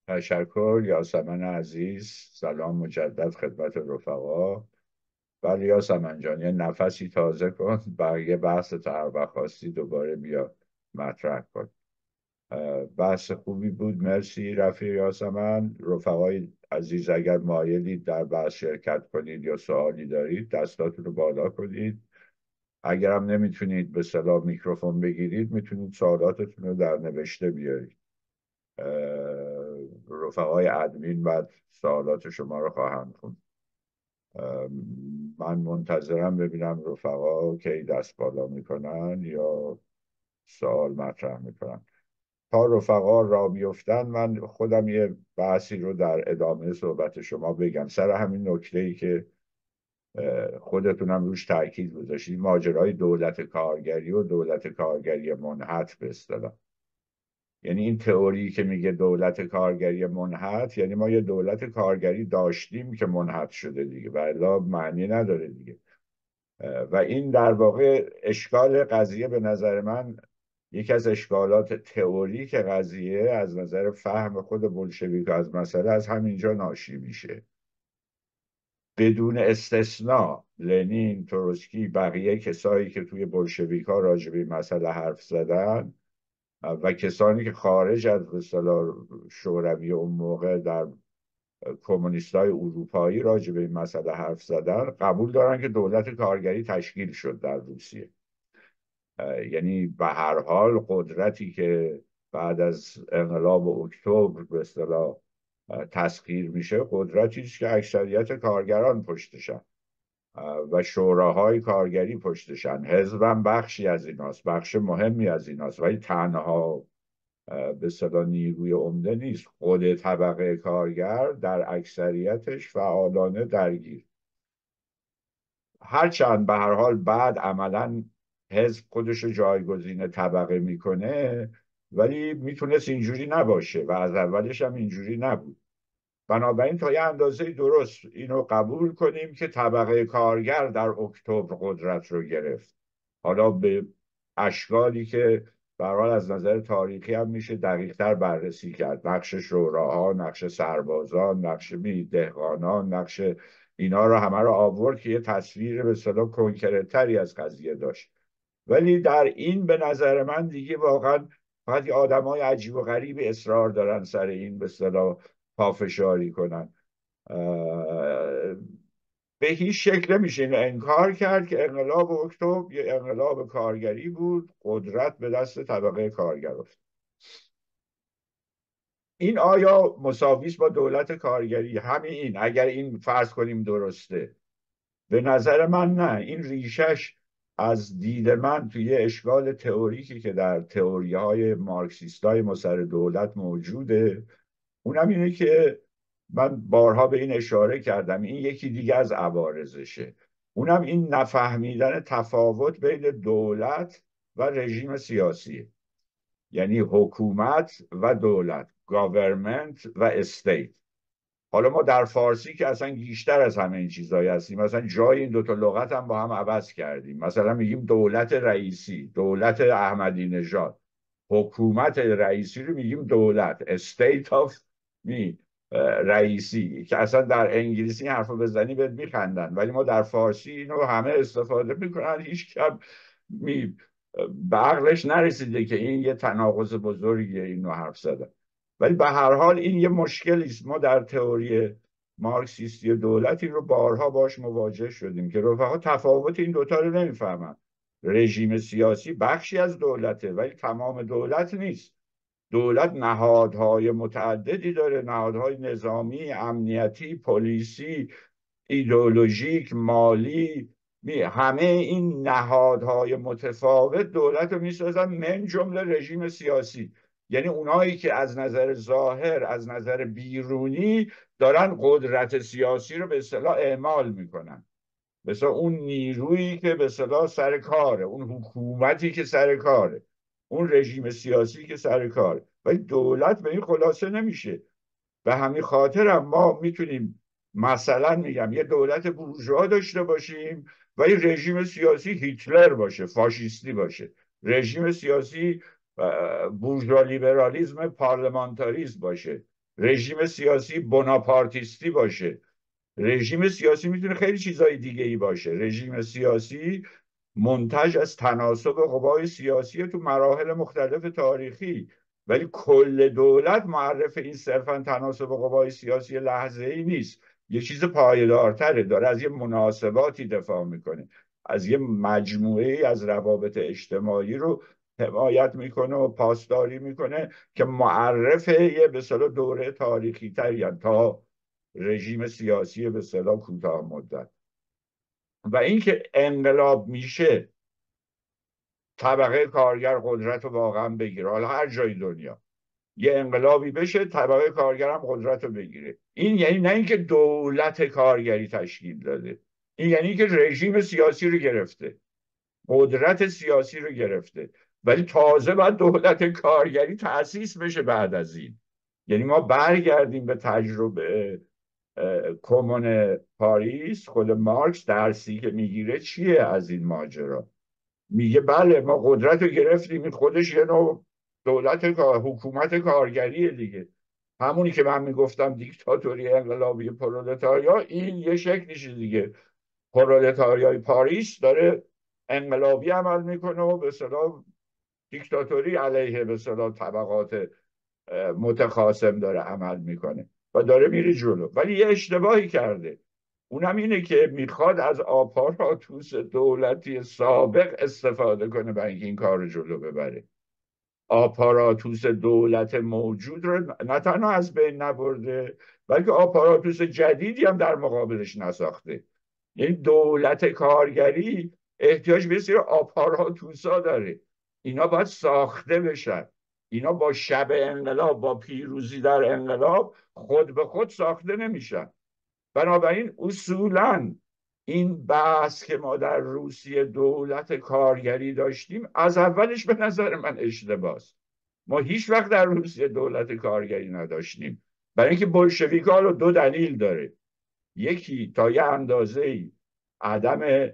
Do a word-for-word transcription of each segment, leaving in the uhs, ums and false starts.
تشکر یاسمن عزیز. سلام مجدد خدمت رفقا. ولی یاسمن جان یه نفسی تازه کن، بقیه بحث هر خواستی دوباره بیا مطرح کن. بحث خوبی بود، مرسی رفیق یاسمن. رفقای عزیز اگر مایلید در بحث شرکت کنید یا سوالی دارید دستاتون رو بالا کنید. اگر هم نمیتونید به صلاح میکروفون بگیرید میتونید سوالاتتون رو در نوشته بیارید. رفقای ادمین بعد سوالات شما رو خواهند خوند. من منتظرم ببینم رفقا کی دست بالا میکنن یا سوال مطرح میکنن. تا رفقا را بیفتن من خودم یه بحثی رو در ادامه صحبت شما بگم سر همین نکته ای که خودتونم روش تاکید گذاشتید، ماجرای دولت کارگری و دولت کارگری منحط به اصطلاح. یعنی این تئوری که میگه دولت کارگری منحط، یعنی ما یه دولت کارگری داشتیم که منحط شده دیگه، ولی معنی نداره دیگه. و این در واقع اشکال قضیه به نظر من، یکی از اشکالات تئوریک قضیه از نظر فهم خود بولشویک از مسئله از همینجا ناشی میشه. بدون استثناء لنین، تروتسکی، بقیه کسایی که توی بولشویک ها راجع به این مسئله حرف زدن و کسانی که خارج از به اصطلاح شوروی اون موقع در کمونیستای اروپایی راجع به این مسئله حرف زدن، قبول دارن که دولت کارگری تشکیل شد در روسیه. یعنی به هر حال قدرتی که بعد از انقلاب اکتبر به اصطلاح تسخیر میشه، قدرتی است که اکثریت کارگران پشتشن و شوراهای کارگری پشتشن. حزبم بخشی از ایناست، بخش مهمی از ایناست، ولی تنها به اصطلاح نیروی عمده نیست. خود طبقه کارگر در اکثریتش فعالانه درگیر. هرچند به هر حال بعد عملا حزب خودش رو جایگزین طبقه میکنه، ولی میتونست اینجوری نباشه و از اولش هم اینجوری نبود. بنابراین تا یه اندازه درست اینو قبول کنیم که طبقه کارگر در اکتبر قدرت رو گرفت. حالا به اشکالی که به هر حال از نظر تاریخی هم میشه دقیق‌تر بررسی کرد، نقش شوراها، نقش سربازان، نقش دهقانان، نقش اینا رو همه رو آورد که یه تصویر به اصطلاح کنکرت‌تری از قضیه داشت. ولی در این به نظر من دیگه واقعا فقط یه آدمای عجیب و غریبی اصرار دارن سر این به اصطلاح پافشاری کنن. به هیچ شکل نمیشه اینو انکار کرد که انقلاب اکتبر یه انقلاب کارگری بود، قدرت به دست طبقه کارگر افتاد. این آیا مساویس با دولت کارگری؟ همین این اگر این فرض کنیم درسته، به نظر من نه. این ریشش از دید من توی اشکال تئوریکی که در تئوری های مارکسیست های مسر دولت موجوده. اونم اینه که من بارها به این اشاره کردم، این یکی دیگه از عوارضشه. اونم این نفهمیدن تفاوت بین دولت و رژیم سیاسی، یعنی حکومت و دولت، گاورمنت و استیت. حالا ما در فارسی که اصلا گیشتر از همه این چیزایی هستیم، مثلا جای این دوتا لغت هم با هم عوض کردیم. مثلا میگیم دولت رئیسی، دولت احمدی نژاد. حکومت رئیسی رو میگیم دولت، state of می رئیسی، که اصلا در انگلیسی این حرفو بزنی بهت میخندن، ولی ما در فارسی اینو همه استفاده میکنن. هیچ کم می به عقلش نرسیده که این یه تناقض بزرگیه اینو حرف زدن. ولی به هر حال این یه مشکلی است. ما در تئوری مارکسیستی دولت این رو بارها باش مواجه شدیم که رفقا تفاوت این دوتا رو نمیفهمن. رژیم سیاسی بخشی از دولته ولی تمام دولت نیست. دولت نهادهای متعددی داره، نهادهای نظامی، امنیتی، پلیسی، ایدئولوژیک، مالی. همه این نهادهای متفاوت دولت رو میسازن، من جمله رژیم سیاسی. یعنی اونایی که از نظر ظاهر، از نظر بیرونی دارن قدرت سیاسی رو به اصطلاح اعمال میکنن، مثلا اون نیرویی که به اصطلاح سر کاره، اون حکومتی که سر کاره، اون رژیم سیاسی که سر کاره. ولی دولت به این خلاصه نمیشه. به همین خاطر هم ما میتونیم مثلا میگم یه دولت بورژوا داشته باشیم و یه رژیم سیاسی هیتلر باشه، فاشیستی باشه. رژیم سیاسی بورژوا لیبرالیسم پارلمانتاریسم باشه. رژیم سیاسی بناپارتیستی باشه. رژیم سیاسی میتونه خیلی چیزای دیگه ای باشه. رژیم سیاسی منتج از تناسب قوای سیاسی تو مراحل مختلف تاریخی، ولی کل دولت معرف این صرفا تناسب قوای سیاسی لحظه ای نیست. یه چیز پایدارتره، داره از یه مناسباتی دفاع میکنه، از یه مجموعه ای از روابط اجتماعی رو حمایت میکنه و پاسداری میکنه که معرف یه به اصطلاح دوره تاریخی تری تا رژیم سیاسی به اصطلاح کوتاه مدت. و اینکه انقلاب میشه طبقه کارگر قدرت رو واقعا بگیره، حالا هر جای دنیا یه انقلابی بشه طبقه کارگر هم قدرت رو بگیره، این یعنی نه اینکه دولت کارگری تشکیل داده، این یعنی که رژیم سیاسی رو گرفته، قدرت سیاسی رو گرفته. ولی تازه باید دولت کارگری تأسیس بشه بعد از این. یعنی ما برگردیم به تجربه کمون پاریس. خود مارکس درسی که میگیره چیه از این ماجرا؟ میگه بله ما قدرت رو گرفتیم، این خودش یه نوع دولت حکومت کارگریه دیگه، همونی که من میگفتم دیکتاتوری انقلابی پرولتاریا، این یه شکلیشه دیگه. پرولتاریای پاریس داره انقلابی عمل میکنه و به اصطلاح دیکتاتوری علیه به اصطلاح طبقات متخاصم داره عمل میکنه و داره میره جلو. ولی یه اشتباهی کرده، اونم اینه که میخواد از آپاراتوس دولتی سابق استفاده کنه برای اینکه این کار رو جلو ببره. آپاراتوس دولت موجود رو نه تنها از بین نبرده، بلکه آپاراتوس جدیدی هم در مقابلش نساخته. یعنی دولت کارگری احتیاج به سری آپاراتوسا داره، اینا باید ساخته بشن. اینا با شب انقلاب، با پیروزی در انقلاب خود به خود ساخته نمیشن. بنابراین اصولا این بحث که ما در روسیه دولت کارگری داشتیم از اولش به نظر من اشتباهه. ما هیچ وقت در روسیه دولت کارگری نداشتیم، برای اینکه بلشویک‌ها رو دو دلیل داره. یکی تا یه اندازه عدم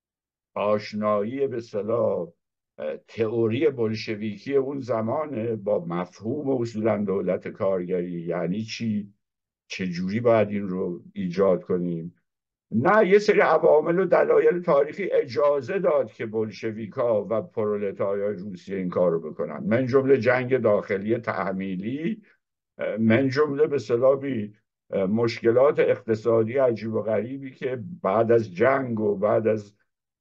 آشنایی به اصطلاح تئوری بلشویکی اون زمانه با مفهوم اصولا دولت کارگری، یعنی چی، چجوری باید این رو ایجاد کنیم. نه، یه سری عوامل و دلایل تاریخی اجازه داد که بلشویکا و پرولتاریای روسیه این کار رو بکنن، من جمله جنگ داخلی تحمیلی، من جمله به اصطلاح مشکلات اقتصادی عجیب و غریبی که بعد از جنگ و بعد از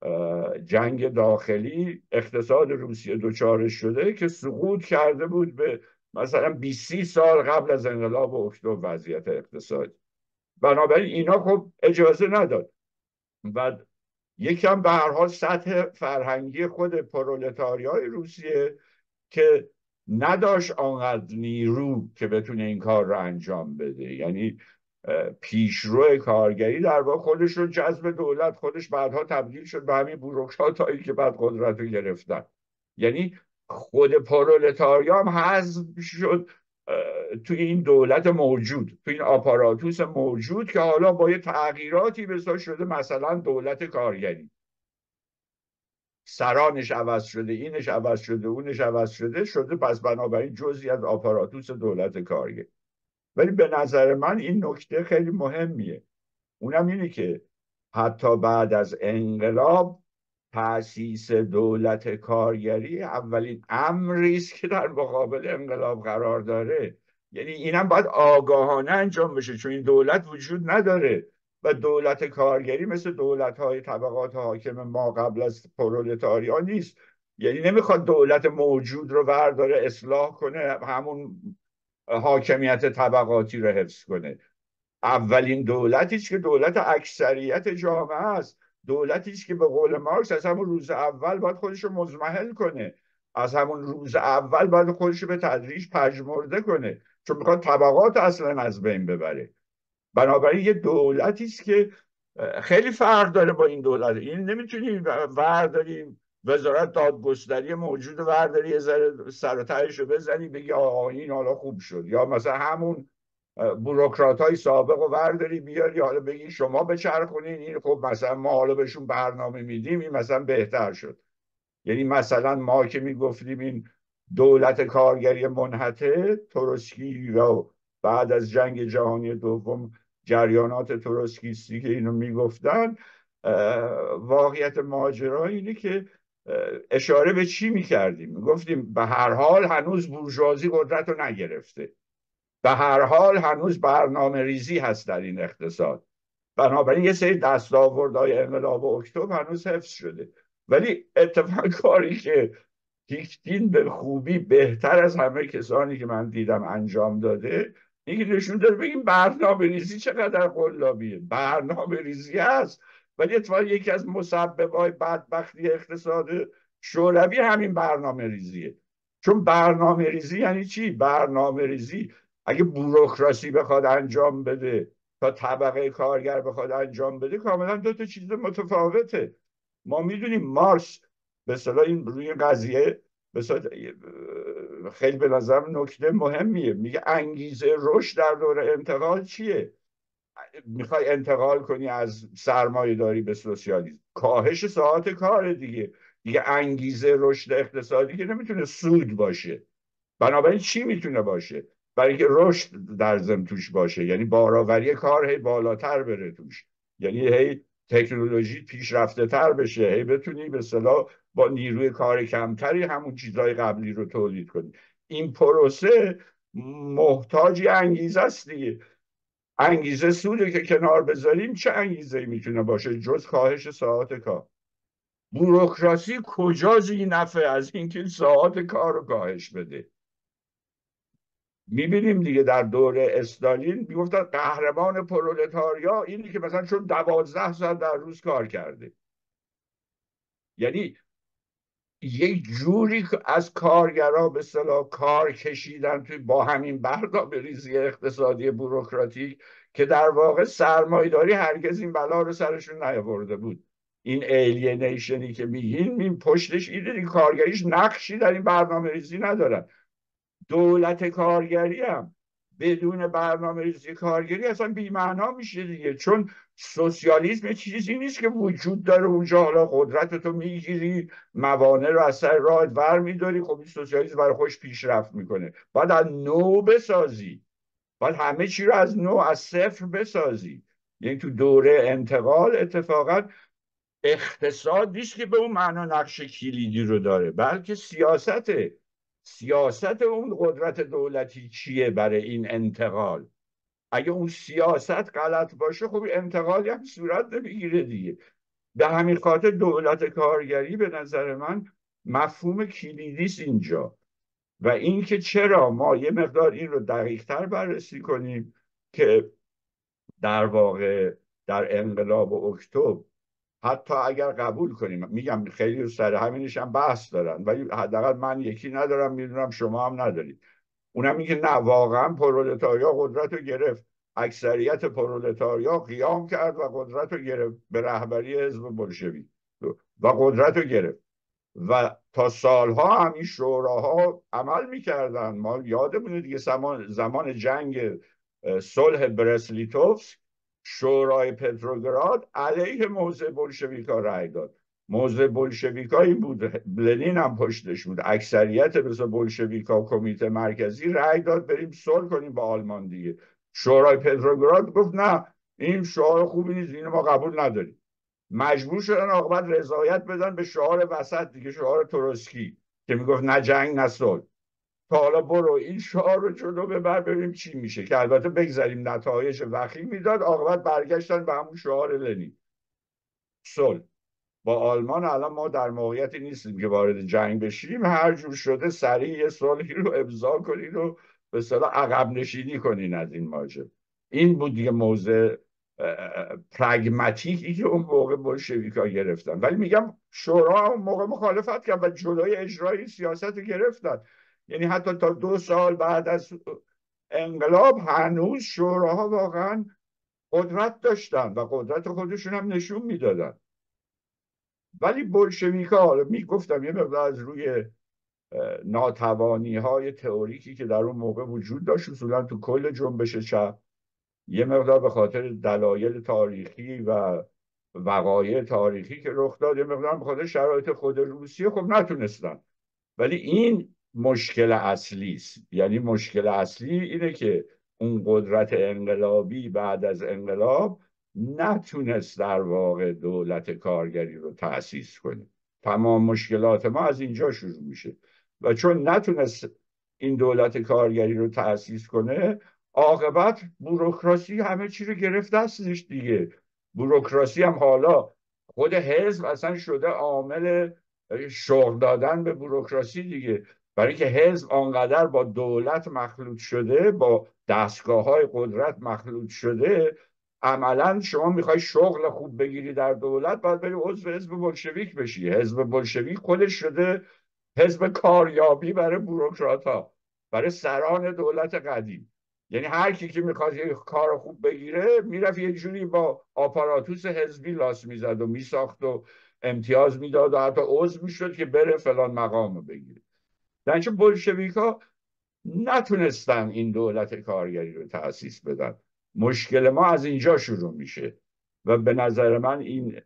جنگ داخلی اقتصاد روسیه دچارش شده که سقوط کرده بود به مثلا بیست سال قبل از انقلاب اکتبر وضعیت اقتصادی. بنابراین اینا خب اجازه نداد. و یکم به هر حال سطح فرهنگی خود پرولتاریای روسیه که نداشت آنقدر نیرو که بتونه این کار رو انجام بده. یعنی پیشرو کارگری در واقع خودش رو جذب دولت، خودش بعدها تبدیل شد به همین بوروکرات هایی که بعد قدرت رو گرفتن. یعنی خود پرولتاریا هم حذف شد توی این دولت موجود، توی این آپاراتوس موجود که حالا با یه تغییراتی بسا شده مثلا دولت کارگری، سرانش عوض شده، اینش عوض شده، اونش عوض شده شده پس بنابراین جزئی از آپاراتوس دولت کارگر. ولی به نظر من این نکته خیلی مهمیه، اونم اینه که حتی بعد از انقلاب تأسیس دولت کارگری اولین امری است که در مقابل انقلاب قرار داره. یعنی اینم باید آگاهانه انجام بشه، چون این دولت وجود نداره و دولت کارگری مثل دولت‌های طبقات حاکم ما قبل از پرولتاریا نیست. یعنی نمیخواد دولت موجود رو برداره اصلاح کنه، همون حاکمیت طبقاتی رو حفظ کنه. اولین دولتی است که دولت اکثریت جامعه است، دولتی است که به قول مارکس از همون روز اول باید خودش رو مضمحل کنه، از همون روز اول باید خودش رو به تدریج پژمرده کنه، چون میخواد طبقات اصلا از بین ببره. بنابراین یه دولتی است که خیلی فرق داره با این دولت. این نمیتونیم ورداریم وزارت دادگستری موجود ورداری یه ذره سر و تهش رو بزنی بگی آقا این حالا خوب شد، یا مثلا همون بوروکرات های سابق رو ورداری بیاری حالا بگی شما بچرخونین این، خب مثلا ما حالا بهشون برنامه میدیم این مثلا بهتر شد. یعنی مثلا ما که میگفتیم این دولت کارگری منحطه، تروسکی و بعد از جنگ جهانی دوم جریانات تروتسکیستی که اینو میگفتن، واقعیت ماجرا اینه که اشاره به چی میکردیم؟ میگفتیم به هر حال هنوز بورژوازی قدرت رو نگرفته، به هر حال هنوز برنامه ریزی هست در این اقتصاد، بنابراین یه سری دستاوردهای انقلاب اکتبر هنوز حفظ شده. ولی اتفاق کاری که هیچدین به خوبی بهتر از همه کسانی که من دیدم انجام داده، اینکه نشون داده بگیم برنامه ریزی چقدر قلابیه. برنامه ریزی هست، ولی اتفاقا یکی از مسببهای بدبختی اقتصاد شوروی همین برنامه ریزیه. چون برنامه ریزی یعنی چی؟ برنامه ریزی اگه بوروکراسی بخواد انجام بده، تا طبقه کارگر بخواد انجام بده، کاملا دو تا چیز متفاوته. ما میدونیم مارکس به اصطلاح این روی قضیه به خیلی به نظرم نکته مهمیه. میگه انگیزه رشد در دوره انتقال چیه؟ میخوای انتقال کنی از سرمایه داری به سوسیالیسم، کاهش ساعات کار دیگه. دیگه انگیزه رشد اقتصادی که نمیتونه سود باشه. بنابراین چی میتونه باشه؟ برای اینکه رشد در ضمن توش باشه، یعنی بارآوری کار هی بالاتر بره توش، یعنی هی تکنولوژی پیشرفته تر بشه، هی بتونی به اصطلاح با نیروی کار کمتری همون چیزهای قبلی رو تولید کنی. این پروسه محتاج انگیزه است دیگه. انگیزه سوده که کنار بذاریم، چه انگیزه میتونه باشه جز کاهش ساعات کار؟ بوروکراسی کجا ذینفع از اینکه ساعات کار رو کاهش بده؟ میبینیم دیگه در دوره استالین میگفتن قهرمان پرولتاریا اینی که مثلا چون دوازده ساعت در روز کار کرده. یعنی یک جوری از کارگرا به اصطلاح کار کشیدن توی با همین برنامه ریزی اقتصادی بوروکراتیک که در واقع سرمایه‌داری هرگز این بلا رو سرشون نیاورده بود. این الینیشنی که میگین، این پشتش اینه که کارگریش نقشی در این برنامه ریزی ندارن. دولت کارگری هم بدون برنامه ریزی کارگری اصلا بی‌معنا میشه دیگه. چون سوسیالیسم یه چیزی نیست که وجود داره اونجا، حالا قدرت تو میگیری، موانع رو از سر راهت ور میداری، خب این سوسیالیسم برای خوش پیشرفت میکنه. باید از نو بسازی، باید همه چی رو از نو، از صفر بسازی. یعنی تو دوره انتقال اتفاقا اقتصاد نیست که به اون معنا نقش کلیدی رو داره، بلکه سیاسته. سیاست اون قدرت دولتی چیه برای این انتقال؟ اگه اون سیاست غلط باشه، خب انتقالی هم صورت نمیگیره دیگه. به همین خاطر دولت کارگری به نظر من مفهوم کلیدی است اینجا. و اینکه چرا ما یه مقدار این رو دقیق‌تر بررسی کنیم که در واقع در انقلاب اکتبر، حتی اگر قبول کنیم، میگم خیلی سر همینش هم بحث دارن، ولی حداقل من یکی ندارم، میدونم شما هم ندارید، اونم میگه نه، واقعا پرولتاریا قدرت رو گرفت، اکثریت پرولتاریا قیام کرد و قدرت رو گرفت به رهبری حزب بلشویک و قدرت رو گرفت. و تا سالها هم این شوراها عمل میکردن. ما یادمونه دیگه زمان, زمان جنگ صلح برسلیتوفسک، شورای پتروگراد علیه موضع بلشویکا رأی داد. موضع بلشویکا این بود، لنین هم پشتش بود، اکثریت مثل بلشویکا کمیته مرکزی رأی داد بریم صلح کنیم با آلمان دیگه. شورای پتروگراد گفت نه، این شعار خوبی نیست، اینو ما قبول نداریم. مجبور شدن عاقبت رضایت بدن به شعار وسط دیگه، شعار تروتسکی که میگفت نه جنگ نه صلح. تا حالا برو این شعار رو جلو ببر ببینیم چی میشه، که البته بگذاریم نتایج وخیم میداد. عاقبت برگشتن به همون شعار لنین، صلح با آلمان. الان ما در موقعیتی نیستیم که وارد جنگ بشیم، هر جور شده سریع یه صلحی رو امضا کنین و به اصطلاح عقب نشینی کنین از این ماجرا. این بود دیگه موضع پرگماتیکی که اون موقع بلشویکا گرفتن. ولی میگم شورا اون موقع مخالفت کرد و جلوی اجرای سیاست رو گرفتن. یعنی حتی تا دو سال بعد از انقلاب هنوز شوراها واقعا قدرت داشتن و قدرت خودشون هم نشون میدادن. ولی بلشویکا، حالا میگفتم یه مقدار از روی ناتوانی های تئوریکی که در اون موقع وجود داشت اصولا تو کل جنبش چپ، یه مقدار به خاطر دلایل تاریخی و وقایع تاریخی که رخ داد، یه مقدار به خاطر شرایط خود روسیه، خب نتونستن. ولی این مشکل اصلی است. یعنی مشکل اصلی اینه که اون قدرت انقلابی بعد از انقلاب نتونست در واقع دولت کارگری رو تأسیس کنه. تمام مشکلات ما از اینجا شروع میشه و چون نتونست این دولت کارگری رو تأسیس کنه، عاقبت بوروکراسی همه چی رو گرفت دستش دیگه. بوروکراسی هم حالا خود حزب اصلا شده عامل شغل دادن به بوروکراسی دیگه، برای که حزب آنقدر با دولت مخلوط شده، با دستگاه های قدرت مخلوط شده، عملا شما میخوای شغل خوب بگیری در دولت باید بری عضو حزب بلشویک بشی. حزب بلشویک خودش شده حزب کاریابی برای بوروکرات ها، برای سران دولت قدیم. یعنی هر کی که میخواد یه کار خوب بگیره میرفت یه جوری با آپاراتوس حزبی لاس میزد و میساخت و امتیاز میداد و حتی عضو میشد که بره فلان مقام رو بگیره. در چه بلشویک ها نتونستن این دولت کارگری رو تأسیس بدن. مشکل ما از اینجا شروع میشه و به نظر من این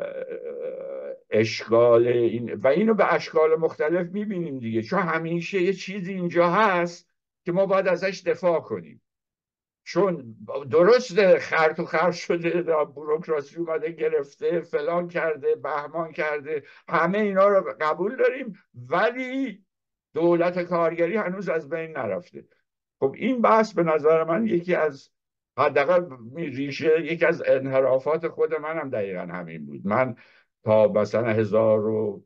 اشکال این و اینو به اشکال مختلف میبینیم دیگه، چون همیشه یه چیزی اینجا هست که ما باید ازش دفاع کنیم. چون درسته خرط و خرط شده، بوروکراسی اومده گرفته، فلان کرده، بهمان کرده، همه اینا رو قبول داریم، ولی دولت کارگری هنوز از بین نرفته. خب این بحث به نظر من یکی از حداقل ریشه یکی از انحرافات خود منم دقیقا همین بود. من تا مثلا هزار و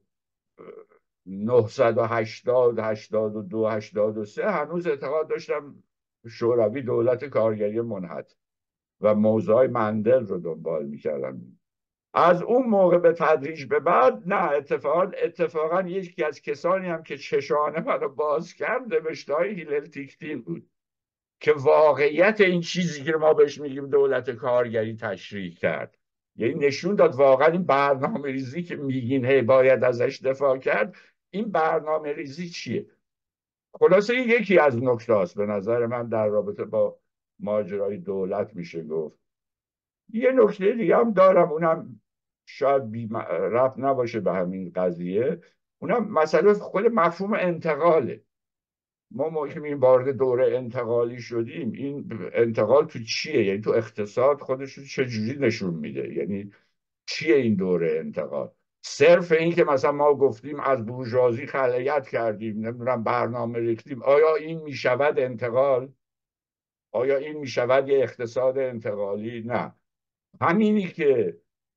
نهصد و هشتاد هشتاد و دو هشتاد و سه هنوز اعتقاد داشتم شوروی دولت کارگری منحط و موضوع مندل رو دنبال میکردم. از اون موقع به تدریج به بعد نه، اتفاقا اتفاقا یکی از کسانی هم که چشانه منو باز کرد نوشته‌های هیلل تیکتین بود که واقعیت این چیزی که ما بهش میگیم دولت کارگری تشریح کرد. یعنی نشون داد واقعا این برنامه ریزی که میگین هی باید ازش دفاع کرد، این برنامه ریزی چیه؟ خلاصه این یکی از نکته است به نظر من در رابطه با ماجرای دولت میشه گفت. یه نکته دیگه هم دارم، اونم شاید بی ربط نباشه به همین قضیه، اونم مسئله خود مفهوم انتقاله. ما موقعی که وارد دوره انتقالی شدیم، این انتقال تو چیه؟ یعنی تو اقتصاد خودش رو چجوری نشون میده؟ یعنی چیه این دوره انتقال؟ صرف این که مثلا ما گفتیم از بورژوازی خلایت کردیم، نمیدونم برنامه ریختیم، آیا این میشود انتقال؟ آیا این میشود یه اقتصاد انتقالی؟ نه. همینی که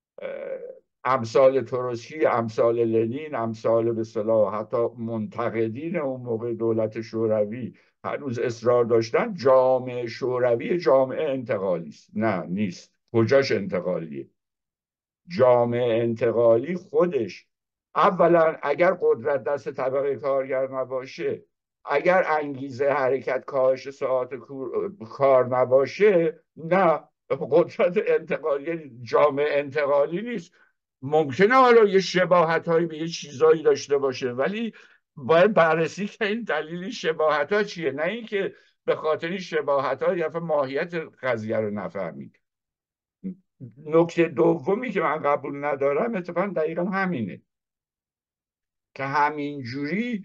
امثال تروسکی، امثال لنین، امثال به اصطلاح حتی منتقدین اون موقع دولت شوروی هنوز اصرار داشتن جامعه شوروی جامعه انتقالی است. نه نیست. کجاش انتقالیه؟ جامعه انتقالی خودش اولا اگر قدرت دست طبقه کارگر نباشه، اگر انگیزه حرکت کاهش ساعات کار نباشه، نه قدرت انتقالی جامعه انتقالی نیست. ممکنه حالا یه شباهت هایی به یه چیزایی داشته باشه، ولی باید بررسی که این دلیل شباهت ها چیه، نه اینکه به خاطر این شباهت ها یا ماهیت قضیه رو نفهمید. نکته دومی که من قبول ندارم اتفاقا دقیقا همینه که همینجوری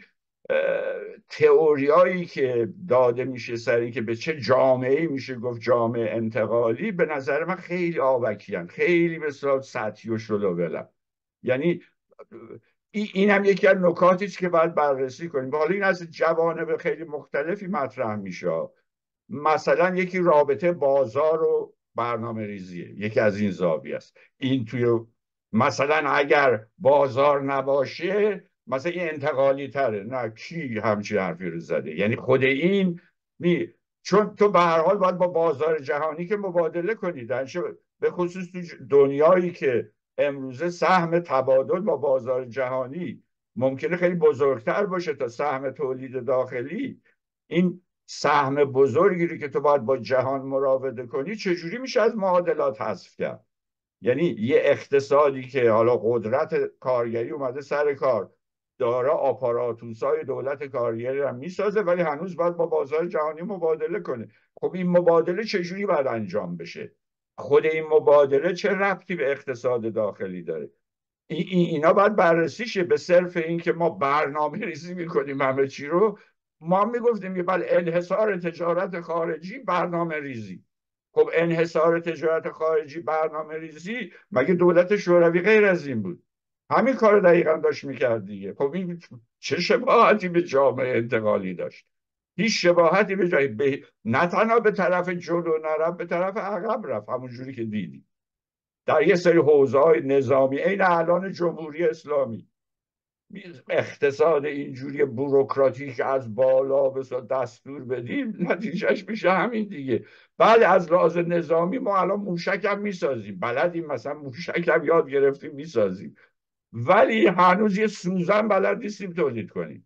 تئوریایی که داده میشه سری که به چه جامعه میشه گفت جامعه انتقالی، به نظر من خیلی آبکیان، خیلی به صورت سطحی و شلوولن. یعنی این هم یکی از نکاتی است که باید بررسی کنیم. حالا این از جوانب خیلی مختلفی مطرح میشه. مثلا یکی رابطه بازار و برنامه ریزیه، یکی از این زاویه است. این توی مثلا اگر بازار نباشه مثلا این انتقالی تره. نه، کی همچین حرفی رو زده؟ یعنی خود این می چون تو به هر حال باید با بازار جهانی که مبادله کنی، به خصوص تو دنیایی که امروزه سهم تبادل با بازار جهانی ممکنه خیلی بزرگتر باشه تا سهم تولید داخلی. این سهم بزرگی رو که تو باید با جهان مراوده کنی چجوری میشه از معادلات حذف کرد؟ یعنی یه اقتصادی که حالا قدرت کارگری اومده سر کار، داره آپاراتوسای دولت کارگری هم میسازه، ولی هنوز باید با بازار جهانی مبادله کنه. خب این مبادله چجوری باید انجام بشه؟ خود این مبادله چه ربطی به اقتصاد داخلی داره؟ ای اینا باید بررسی شه. به صرف این که ما برنامه ریزی میکنیم همه چی رو، ما میگفتیم که بله انحصار تجارت خارجی برنامه ریزی. خب انحصار تجارت خارجی برنامه ریزی مگه دولت شوروی غیر از این بود؟ همین کار دقیقا داشت میکرد دیگه. خب این چه شباهتی به جامعه انتقالی داشت؟ هیچ شباهتی به جای به... نه تنها به طرف جلو نرفت، به طرف عقب رفت، همون جوری که دیدی در یه سری حوزه‌های نظامی این الان جمهوری اسلامی اقتصاد اینجوری بوروکراتیک از بالا به دستور بدیم، نتیجهش میشه همین دیگه. بله از لحاظ نظامی ما الان موشک هم میسازیم، بلدیم مثلا موشک هم یاد گرفتیم میسازیم، ولی هنوز یه سوزن بلد نیستیم تولید کنیم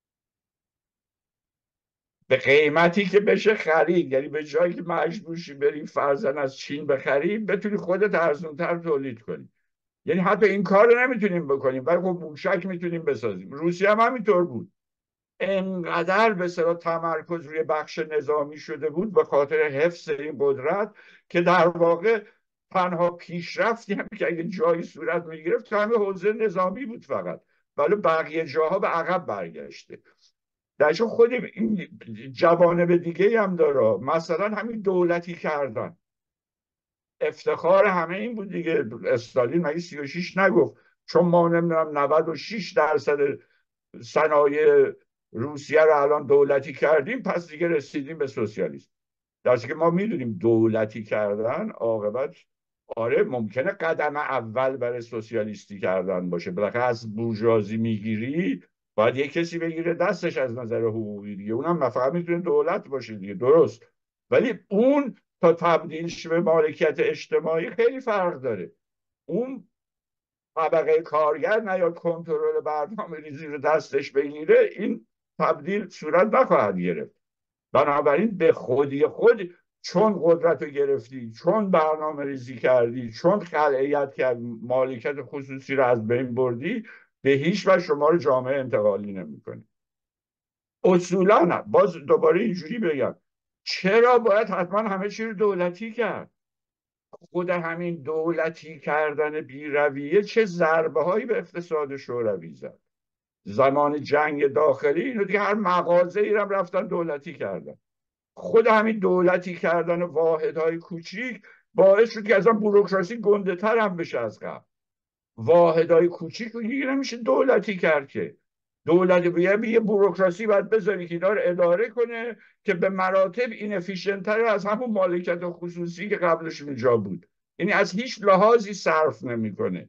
به قیمتی که بشه خرید. یعنی به جایی که مجبور شی بریم فرضاً از چین بخریم، بتونی خودت ارزان‌تر تولید کنی. یعنی حتی این کار رو نمیتونیم بکنیم، ولی خب موشک میتونیم بسازیم. روسیه هم همینطور بود، انقدر به اصطلاح تمرکز روی بخش نظامی شده بود به خاطر حفظ این قدرت که در واقع تنها پیشرفتی هم که اگه جایی صورت میگرفت تو همه حوزه نظامی بود فقط، ولی بقیه جاها به عقب برگشته. درشون خود این جوانب دیگه هم داره، مثلا همین دولتی کردن افتخار همه این بود دیگه. استالین مگه سی و شش نگفت چون ما نمیدونم نود و شش درصد صنایع روسیه رو الان دولتی کردیم پس دیگه رسیدیم به سوسیالیسم؟ درسته که ما میدونیم دولتی کردن عاقبت آره ممکنه قدم اول برای سوسیالیستی کردن باشه، بالاخره از بورژوازی میگیری باید یک کسی بگیره دستش از نظر حقوقی دیگه، اونم فقط میتونه دولت باشه دیگه، درست. ولی اون تا تبدیل شه به مالکیت اجتماعی خیلی فرق داره. اون طبقه کارگر نیاد کنترل برنامه ریزی رو دستش بگیره، این تبدیل صورت نخواهد گرفت. بنابراین به خودی خود چون قدرت رو گرفتی، چون برنامه ریزی کردی، چون خلعیت کرد مالکیت خصوصی رو از بین بردی، به هیچ وجه شما رو جامعه انتقالی نمی‌کنه. اصولا نه. باز دوباره اینجوری بگم چرا باید حتما همه چی رو دولتی کرد؟ خود همین دولتی کردن بی‌رویه چه ضربه هایی به اقتصاد شوروی زد. زمان جنگ داخلی اینو دیگه هر مغازه ای هم رفتن دولتی کردن. خود همین دولتی کردن واحدهای کوچیک باعث شد که اصلا بوروکراسی گنده تر هم بشه از قبل. واحدهای کوچیک رو دیگه نمیشه دولتی کرد که. دولت بیه یه بوروکراسی باید بذاری که داره اداره کنه که به مراتب این افیشنتر از همون مالکیت خصوصی که قبلش اونجا بود. یعنی از هیچ لحاظی صرف نمیکنه.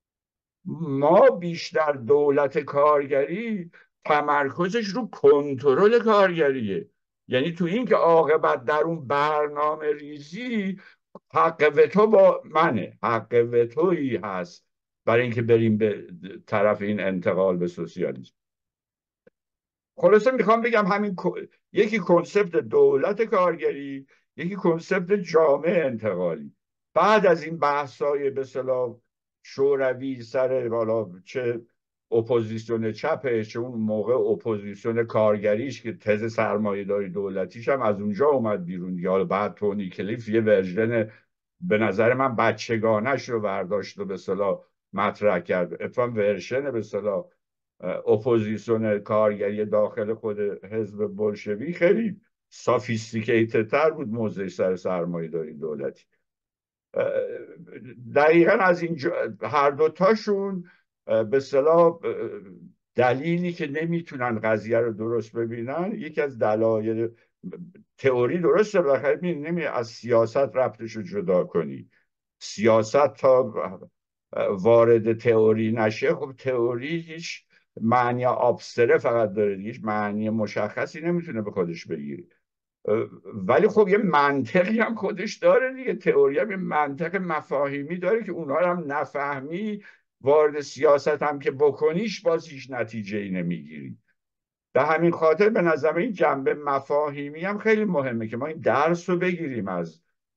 ما بیشتر دولت کارگری تمرکزش رو کنترل کارگریه، یعنی تو این که عاقبت در اون برنامه ریزی حق وتو با منه، حق وتویی هست برای اینکه بریم به طرف این انتقال به سوسیالیسم. خلاصه میخوام بگم همین یکی کنسپت دولت کارگری، یکی کنسپت جامعه انتقالی. بعد از این بحث‌های به اصطلاح شوروی سر والا چه اپوزیسیون چپش چه اون موقع اپوزیسیون کارگریش که تز سرمایه‌داری دولتیش هم از اونجا اومد بیرون دیگه. حالا بعد تونی کلیف یه ورژن به نظر من بچگانش رو برداشت و به اصطلاح مطرح کرد. اتفاقا ورژن به اصطلاح اپوزیسیون کارگری داخل خود حزب بولشوی خیلی سافیستیکیتد تر بود موضعش سر سرمایه‌داری دولتی. دقیقا از اینجا هر دوتاشون به اصطلاح دلیلی که نمیتونن قضیه رو درست ببینن، یکی از دلایل تئوری درسته بالاخره نمی از سیاست ربطش رو جدا کنی. سیاست تا وارد تئوری نشه خب تئوری هیچ معنی ابستره فقط داره، هیچ معنی مشخصی نمیتونه به خودش بگیره. ولی خب یه منطقی هم خودش داره دیگه. تئوری هم یه منطق مفاهیمی داره که اونها هم نفهمی وارد سیاست هم که بکنیش باز هیچ نتیجه ای نمیگیری. به همین خاطر به نظر این جنبه مفاهیمی هم خیلی مهمه که ما این درس رو بگیریم از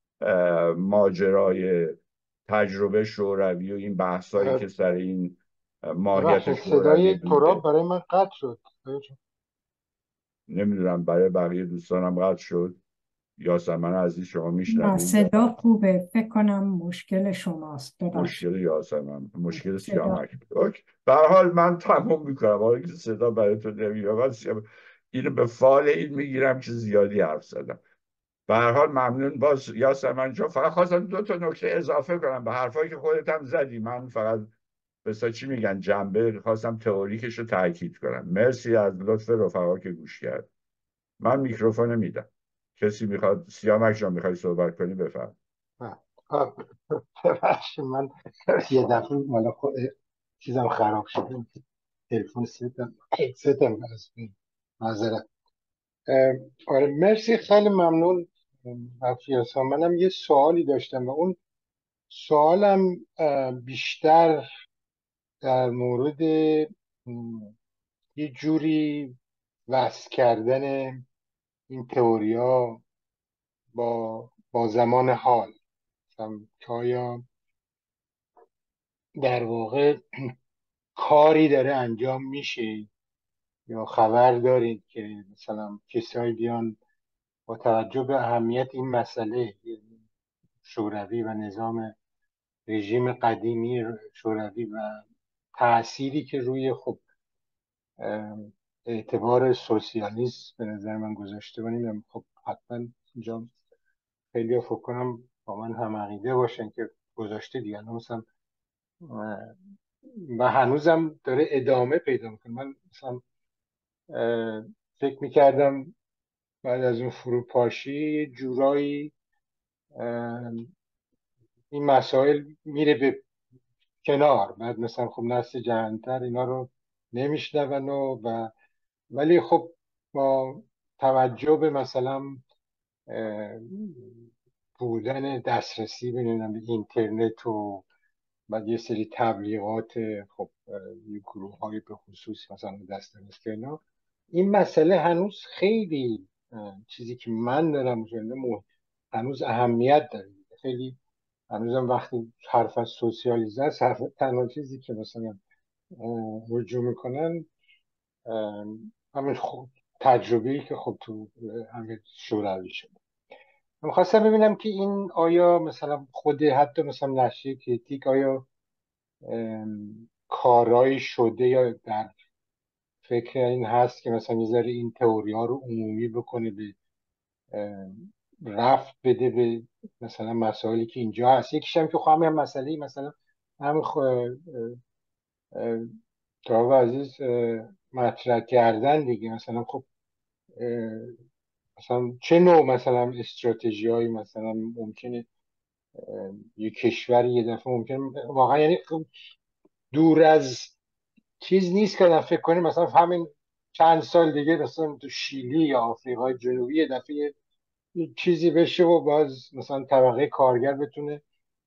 ماجرای تجربه شوروی و این بحثایی که سر این ماهیت شوروی صدای تراب برای من قطع شد. نمیدونم برای بقیه دوستانم قطع شد. یاسمن عزیز شما میشنوید؟ صدا خوبه، فکر کنم مشکل شماست. مشکل یاسمن، مشکل سیامک. به هر حال من تمام میکنم حالا که صدا برای تو نمیاد. اینو به فال این میگیرم که زیادی حرف زدم. به هر حال ممنون باز یاسمن جان. فقط خواستم دو تا نکته اضافه کنم به حرفایی که خودت هم زدی. من فقط بسا چی میگن جنبه خواستم تئوریکش رو تاکید کنم. مرسی از لطف رفقا که گوش کرد. من میکروفون میدم. کسی میخواد؟ سیامک جان میخوای صحبت کنی بفرم. آه، ببخشید من یه دفعه مالا خود چیزم خراب شده، تلفن ستم ستم از معذرت. اه، آره مرسی، خیلی ممنون افیاس ها. منم یه سوالی داشتم و اون سوالم اه، بیشتر در مورد م، یه جوری وصل کردن این تئوریا با با زمان حال، مثلا که آیا در واقع کاری داره انجام میشه یا خبر دارید که مثلا کسایی بیان با توجه به اهمیت این مسئله شوروی و نظام رژیم قدیمی شوروی و تأثیری که روی خب اعتبار سوسیالیسم به نظر من گذاشته باشیم. خب حتما اینجا خیلی فکر کنم با من هم عقیده باشن که گذاشته دیگه، مثلا و هنوزم داره ادامه پیدا میکنه. من مثلا فکر میکردم بعد از اون فروپاشی جورایی این مسائل میره به کنار، بعد مثلا خب نسل جهانتر اینا رو نمیشنون و و ولی خب با توجه به مثلا بودن دسترسی به اینترنت و بعد یه سری تبلیغات، خب یه گروه های به خصوص مثلا دسترسی اینا، این مسئله هنوز خیلی چیزی که من دارم مجرد هنوز اهمیت داره. خیلی هنوزم وقتی حرف از سوسیالیزه است، تنها چیزی که مثلا رجوع میکنن همین خب تجربه‌ای که خب تو همین شوروی شده. من خواستم ببینم که این آیا مثلا خود حتی مثلا نشریه کریتیک آیا کارایی شده یا در فکر این هست که مثلا یه ذره این تئوری ها رو عمومی بکنه، به رفت بده به مثلا مسائلی که اینجا هست. یکیش هم که خواهم هم مسئله مثلا هم جناب عزیز مطرح کردن دیگه، مثلا خب مثلا چه نوع مثلا استراتژی هایی مثلا ممکنه یه کشوری یه دفعه ممکنه واقعا، یعنی دور از چیز نیست که فکر کنیم مثلا همین چند سال دیگه مثلا تو شیلی یا آفریقای جنوبی یه دفعه یه چیزی بشه و باز مثلا طبقه کارگر بتونه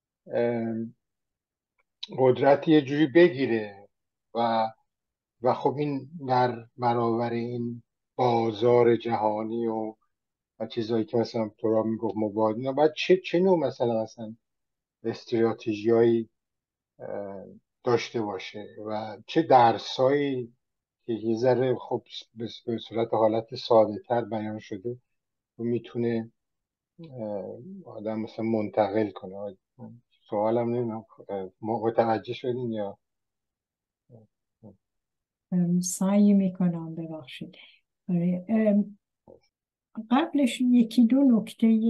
قدرت یه جوری بگیره و و خب این در برابر این بازار جهانی و و چیزایی که مثلا تو را میگفت مبادله، باید چه چه نوع مثلا مثلا استراتژیایی داشته باشه و چه درسایی که یه ذره خب به صورت حالت ساده تر بیان شده و میتونه آدم مثلا منتقل کنه. سوالم نمیدونم متوجه شدین یا سعی میکنم. ببخشید. قبلش یکی دو نکته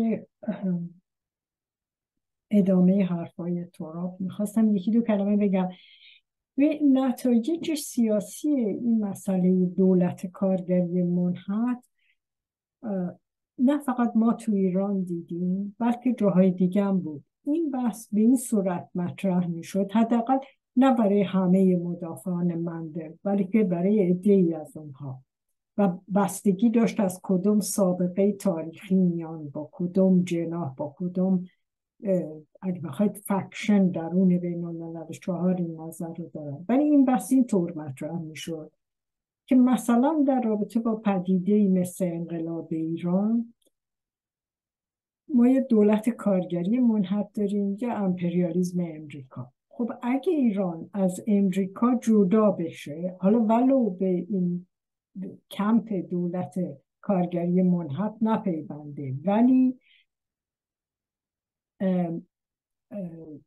ادامه حرفای تراب میخواستم یکی دو کلمه بگم. به نتایج سیاسی این مسئله دولت کارگری منحط نه فقط ما تو ایران دیدیم بلکه جاهای دیگه هم بود. این بحث به این صورت مطرح میشد، حداقل نه برای همه مدافعان منده بلکه برای عده‌ای از اونها، و بستگی داشت از کدوم سابقه تاریخی میان، با کدوم جناح، با کدوم اگه بخواید فکشن درون بین الملل چهار این نظر رو دارن. ولی این بحث این طور مطرح میشد که مثلا در رابطه با پدیده‌ای مثل انقلاب ایران ما یه دولت کارگری منحط داریم، یه امپریالیسم امریکا. خب اگه ایران از امریکا جدا بشه، حالا ولو به این کمپ دولت کارگری منحط نپیونده، ولی ام ام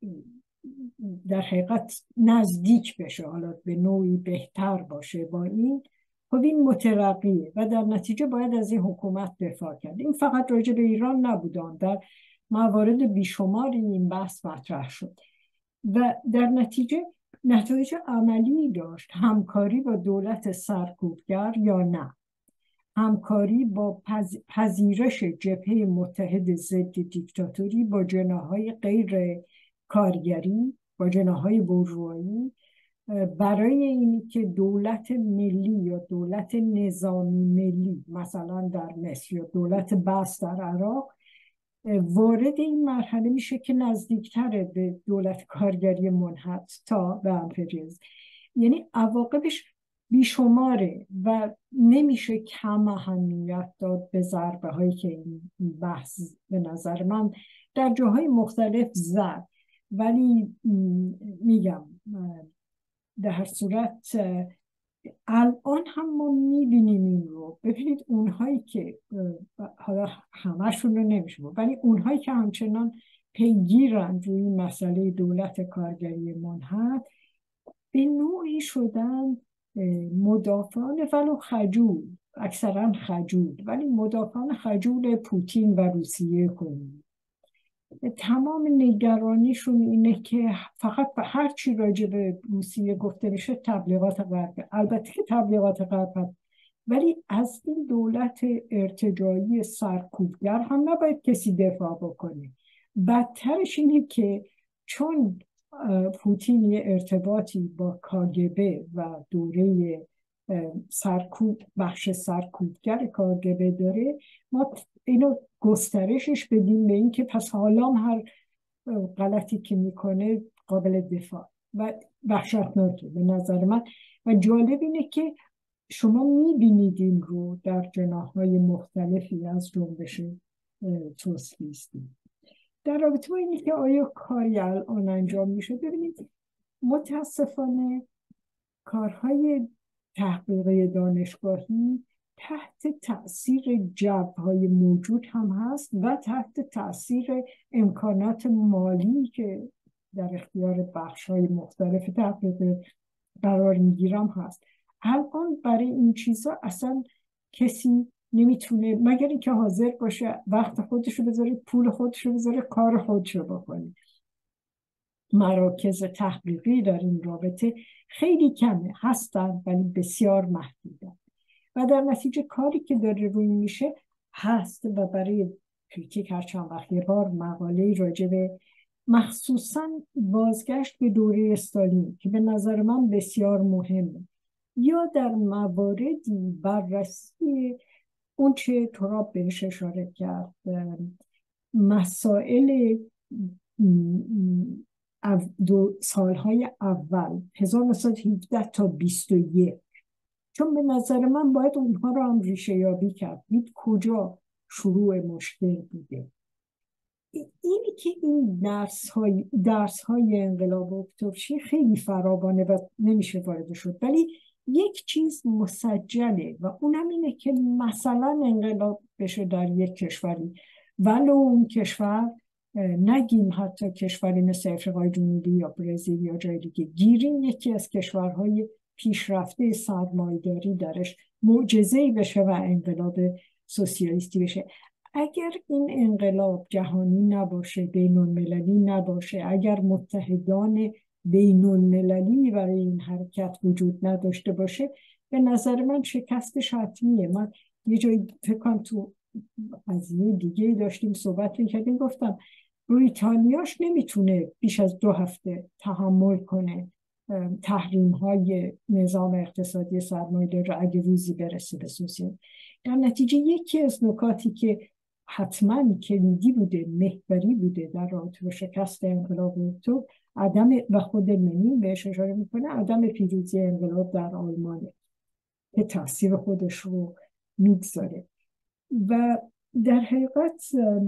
در حقیقت نزدیک بشه، حالا به نوعی بهتر باشه با این، خب این مترقیه و در نتیجه باید از این حکومت دفاع کرد. این فقط راجع به ایران نبودن، در موارد بیشماری این بحث مطرح شد و در نتیجه نتایج عملی داشت. همکاری با دولت سرکوبگر یا نه، همکاری با پذیرش جبهه متحد ضد دیکتاتوری با جناح‌های غیر کارگری، با جناح‌های بورژوایی، برای اینی که دولت ملی یا دولت نظامی ملی مثلا در مصر یا دولت بأس در عراق وارد این مرحله میشه که نزدیکتر به دولت کارگری منحط تا به امپریالیسم. یعنی عواقبش بیشماره و نمیشه کم اهمیت داد به ضربه هایی که این بحث به نظر من در جاهای مختلف زد. ولی میگم در هر صورت الان هم ما میبینیم این رو. ببینید اونهایی که حالا همشون رو نمیشه، ولی اونهایی که همچنان پیگیرن روی مسئله دولت کارگری منحط به نوعی شدن مدافعان ولو خجول، اکثرا خجول، ولی مدافعان خجول پوتین و روسیه کنیم. تمام نگرانیشون اینه که فقط به هر چی راجع به روسیه گفته میشه تبلیغات غرب. البته که تبلیغات غرب هست، ولی از این دولت ارتجاعی سرکوبگر هم نباید کسی دفاع بکنه. بدترش اینه که چون پوتین یه ارتباطی با کاگبه و دوره سرکوب بخش سرکوبگر کاگبه داره، ما اینو گسترشش بدیم به این که پس حالا هر غلطی که میکنه قابل دفاع و وحشتناکه به نظر من. و جالب اینه که شما میبینید این رو در جناح‌های مختلفی از جنبش توسکیستی. در رابطه با اینه که آیا کاری الان انجام میشه، ببینید متاسفانه کارهای تحقیقی دانشگاهی تحت تأثیر جوهای موجود هم هست و تحت تأثیر امکانات مالی که در اختیار بخش‌های مختلف تحقیق قرار میگیرم هست. الان برای این چیزا اصلا کسی نمیتونه مگر اینکه حاضر باشه وقت خودشو بذاره، پول خودشو بذاره، کار خودشو بکنه. مراکز تحقیقی در این رابطه خیلی کمه، هستن ولی بسیار محدودن و در نتیجه کاری که داره روی میشه هست. و برای کریتیک هر چند وقت یه بار مقاله راجع به مخصوصا بازگشت به دوره استالین که به نظر من بسیار مهمه، یا در مواردی بررسی اون چه تراب بهش اشاره کرد، مسائل دو سالهای اول هزار و نهصد و هفده تا بیست و یک، چون به نظر من باید اونها رو هم ریشه یابی کرد، دید کجا شروع مشکل بوده. اینی که این درس های, درس های انقلاب اکتبرشی خیلی فراوانه و نمیشه وارد شد، ولی یک چیز مسجله و اونم اینه که مثلا انقلاب بشه در یک کشوری، ولو اون کشور نگیم حتی کشوری مثل افریقای جنوبی یا برزیل یا جای دیگه، گیریم یکی از کشورهای پیشرفته سرمایه‌داری درش معجزه‌ای بشه و انقلاب سوسیالیستی بشه. اگر این انقلاب جهانی نباشه، بین المللی نباشه، اگر متحدان بین المللی برای این حرکت وجود نداشته باشه، به نظر من شکستش حتمیه. من یه جایی فکر کنم تو قضیه دیگه داشتیم صحبت می‌کردیم، گفتم بریتانیاش نمیتونه بیش از دو هفته تحمل کنه تحریم های نظام اقتصادی سرمایه‌داری رو اگه روزی برسه به سوسیالیسم. در نتیجه یکی از نکاتی که حتما کلیدی بوده، محوری بوده در رابطه با شکست انقلاب اکتبر، عدم و خود لنین بهش اشاره میکنه، عدم پیروزی انقلاب در آلمانه که تاثیر خودش رو میگذاره. و در حقیقت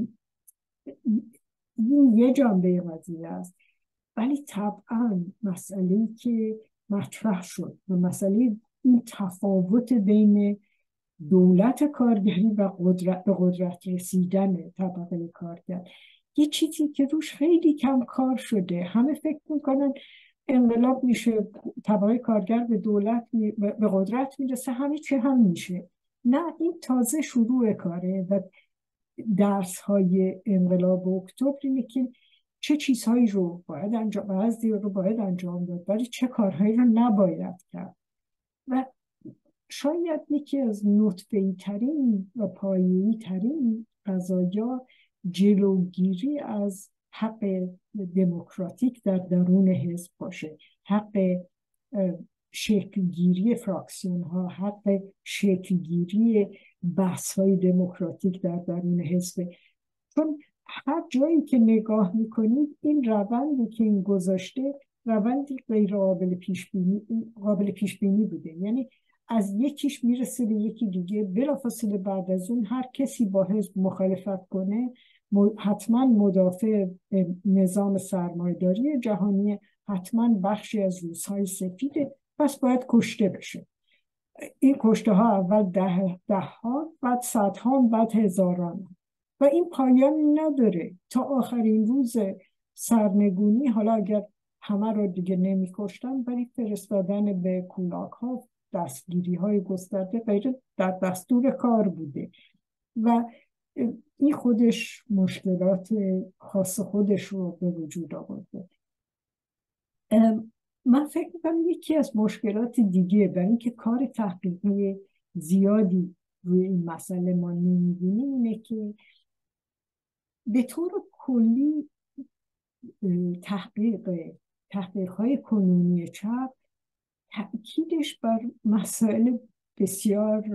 این یه جنبه قضیه است، ولی طبعا مسئله که مطرح شد و مسئله این تفاوت بین دولت کارگری و قدرت به قدرت رسیدن طبقه کارگر، یه چیزی که روش خیلی کم کار شده. همه فکر میکنن انقلاب میشه، طبقه کارگر به دولت می... به قدرت میرسه، همه چی هم میشه. نه، این تازه شروع کاره و درس های انقلاب اکتبر اینه که چه چیزهایی رو باید انجام، بعضی رو باید انجام داد ولی چه کارهایی رو نباید کرد. و شاید یکی از نطفه‌ای ترین و پایه‌ای ترین قضایا جلوگیری از حق دموکراتیک در درون حزب باشه، حق شکلگیری فراکسیون ها، حق شکلگیری بحث های دموکراتیک در درون حزب. چون هر جایی که نگاه میکنید این روندی که این گذاشته روندی غیر قابل پیش بینی قابل پیش بینی بوده. یعنی از یکیش میرسه به یکی دیگه، بلافاصله بعد از اون هر کسی با حزب مخالفت کنه حتما مدافع نظام سرمایه‌داری جهانی، حتما بخشی از روس‌های سفیده، پس باید کشته بشه. این کشته ها اول ده, ده ها، بعد صد ها، بعد هزاران و این پایان نداره تا آخرین روز سرنگونی. حالا اگر همه رو دیگه نمی کشتن ولی فرستادن به کولاک ها، دستگیری های گسترده غیر در دستور کار بوده و این خودش مشکلات خاص خودش رو به وجود آورده. من فکر میکنم یکی از مشکلات دیگه برای اینکه کار تحقیقی زیادی روی این مسئله ما نمی‌بینیم اینه که به طور کلی تحقیق تحقیق‌های کنونی چپ تأکیدش بر مسائل بسیار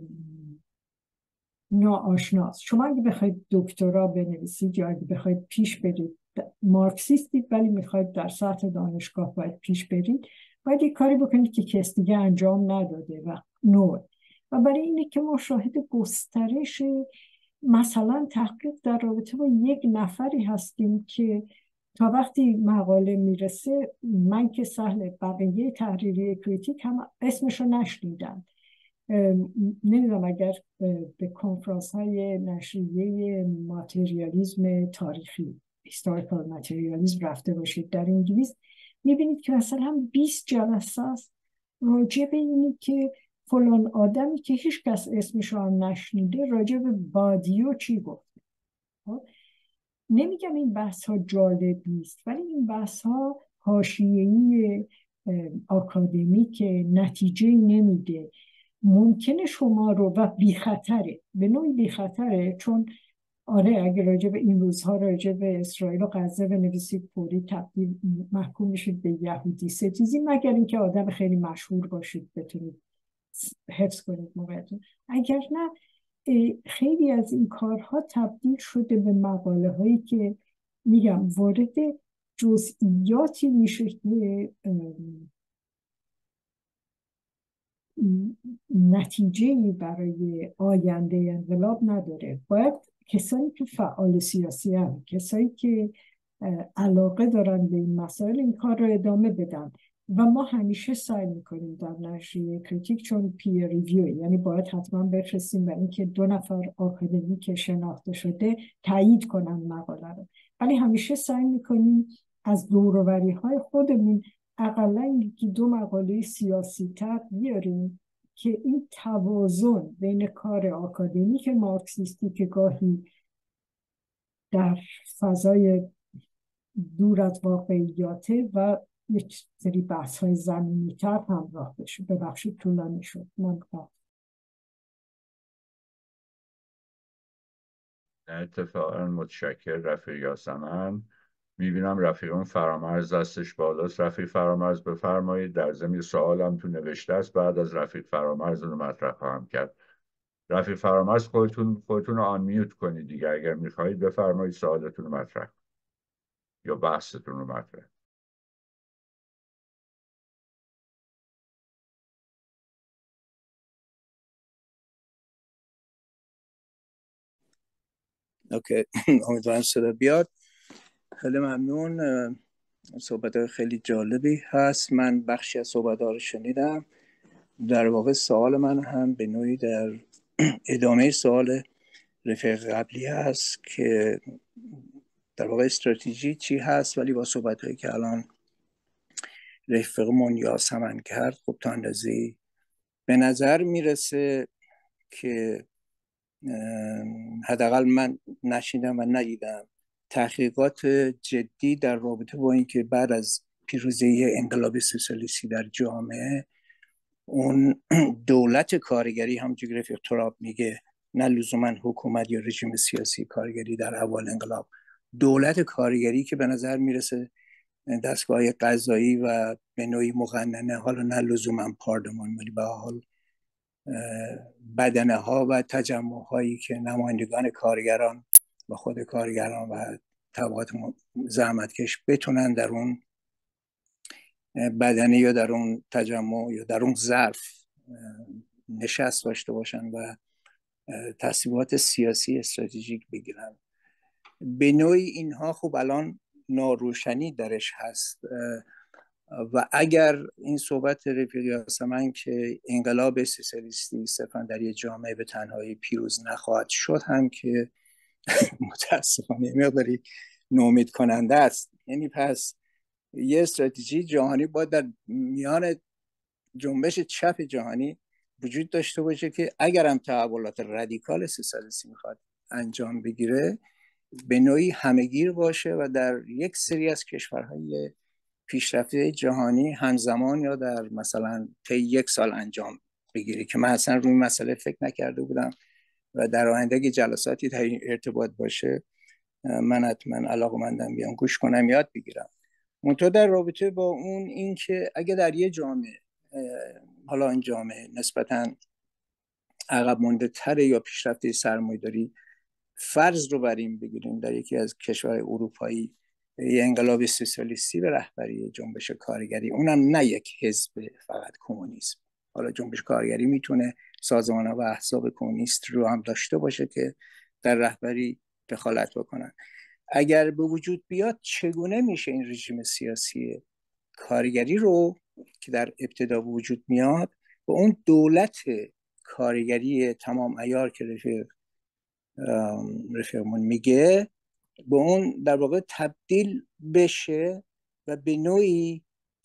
ناآشناست. شما اگه بخواید دکترا بنویسید یا اگه بخواید پیش برید، مارکسیستید ولی میخواید در سطح دانشگاه باید پیش برید، باید یک کاری بکنید که کس دیگه انجام نداده و نوع. و برای اینه که ما شاهد گسترش مثلا تحقیق در رابطه با یک نفری هستیم که تا وقتی مقاله میرسه من که سهل بقیه تحریریه کریتیک هم اسمشو نشنیدم. نمیدونم اگر به کنفرانس های نشریه ماتریالیزم تاریخی هیستوریکال ماتریالیزم رفته باشید در انگلیس، میبینید که مثلا بیست جلسه است راجع به اینی که فلان آدمی که هیچ کس اسمش رو هم نشنیده راجع به بادیو چی گفته. نمیگم این بحث ها جالب نیست ولی این بحث ها حاشیه‌ای آکادمیک نتیجه نمیده. ممکنه شما رو و بی خطره، به نوعی بی خطره، چون آره اگه راجع به این روزها راجع به اسرائیل و غزه بنویسید فوری تبدیل محکوم میشید به یهودی ستیزی، مگر اینکه آدم خیلی مشهور باشید بتونید حفظ کنید موقعیتون. اگر نه خیلی از این کارها تبدیل شده به مقاله هایی که میگم وارد جزئیاتی میشه که نتیجه‌ای برای آینده انقلاب نداره. باید کسایی که فعال سیاسی هم، کسایی که علاقه دارن به این مسائل این کار رو ادامه بدن و ما همیشه سعی میکنیم در نشریه کریتیک، چون پیر ریویو یعنی باید حتما بفرستیم برای اینکه دو نفر آکادمیک شناخته شده تایید کنن مقاله رو، ولی همیشه سعی میکنیم از دوروبری های خودمون اقلا یکی دو مقاله سیاسی تر بیاریم که این توازن بین کار آکادمیک مارکسیستی که گاهی در فضای دور از واقعیاته و یک سری بحث های زمینی تر همراه بشه. ببخشید طولانی شد. من خواهم اتفاقا متشکر رفیق یاسمن. میبینم رفیقون فرامرز دستش بالاست. رفیق فرامرز بفرمایید. در ضمن سوالم تو نوشته است، بعد از رفیق فرامرز رو مطرح خواهم کرد. رفیق فرامرز خودتون خودتون رو آن میوت کنید دیگه، اگر میخواهید بفرمایید سوالتون رو مطرح یا بحثتون رو مطرح. اوکی. امیدوارم صدا بیاد. خیلی ممنون. صحبت خیلی جالبی هست. من بخشی از صحبت ها رو شنیدم. در واقع سوال من هم به نوعی در ادامه سوال رفیق قبلی هست که در واقع استراتژی چی هست، ولی با صحبت هایی که الان رفیقمون یاسمن کرد، خب تا اندازه‌ای به نظر میرسه که حداقل من نشیدم و ندیدم تحقیقات جدی در رابطه با اینکه بعد از پیروزی انقلاب سوسیالیستی در جامعه اون دولت کارگری، همونجوری که رفیق تراب میگه، نه لزوما حکومت یا رژیم سیاسی کارگری در اول انقلاب، دولت کارگری که به نظر میرسه دستگاه قضایی و به نوعی مقننه، حالا نه لزوما پارلمان، ولی به حال بدنه ها و تجمع هایی که نمایندگان کارگران و خود کارگران و طبقات زحمتکش بتونن در اون بدنه یا در اون تجمع یا در اون ظرف نشست داشته باشن و تصمیمات سیاسی استراتژیک بگیرن. به نوعی اینها خب الان ناروشنی درش هست و اگر این صحبت رفیق یاسمن که انقلاب سوسیالیستی صرفا در یک جامعه به تنهایی پیروز نخواهد شد هم که متاسفانه مقداری نومید کننده است. یعنی پس یه استراتژی جهانی باید در میان جنبش چپ جهانی وجود داشته باشه که اگر هم تحولات رادیکال سوسیالیستی میخواد انجام بگیره به نوعی همه‌گیر باشه و در یک سری از کشورهای پیشرفته جهانی همزمان یا در مثلا طی یک سال انجام بگیره، که من اصلا روی مسئله فکر نکرده بودم و در آینده که جلساتی در این ارتباط باشه من حتما علاقه‌مندم بیام گوش کنم، یاد بگیرم. منتها در رابطه با اون این که اگه در یه جامعه، حالا این جامعه نسبتاً عقب مونده تر یا پیشرفته سرمایه‌داری، فرض رو بر این بگیریم در یکی از کشورهای اروپایی یه انقلاب سوسیالیستی به رهبری جنبش کارگری، اونم نه یک حزب فقط کمونیسم، حالا جنبش کارگری میتونه سازمان‌ها و احزاب کمونیست رو هم داشته باشه که در رهبری دخالت بکنن. اگر به وجود بیاد چگونه میشه این رژیم سیاسی کارگری رو که در ابتدا به وجود میاد و اون دولت کارگری تمام عیار که رفیق رفیقمون میگه به اون در واقع تبدیل بشه و به نوعی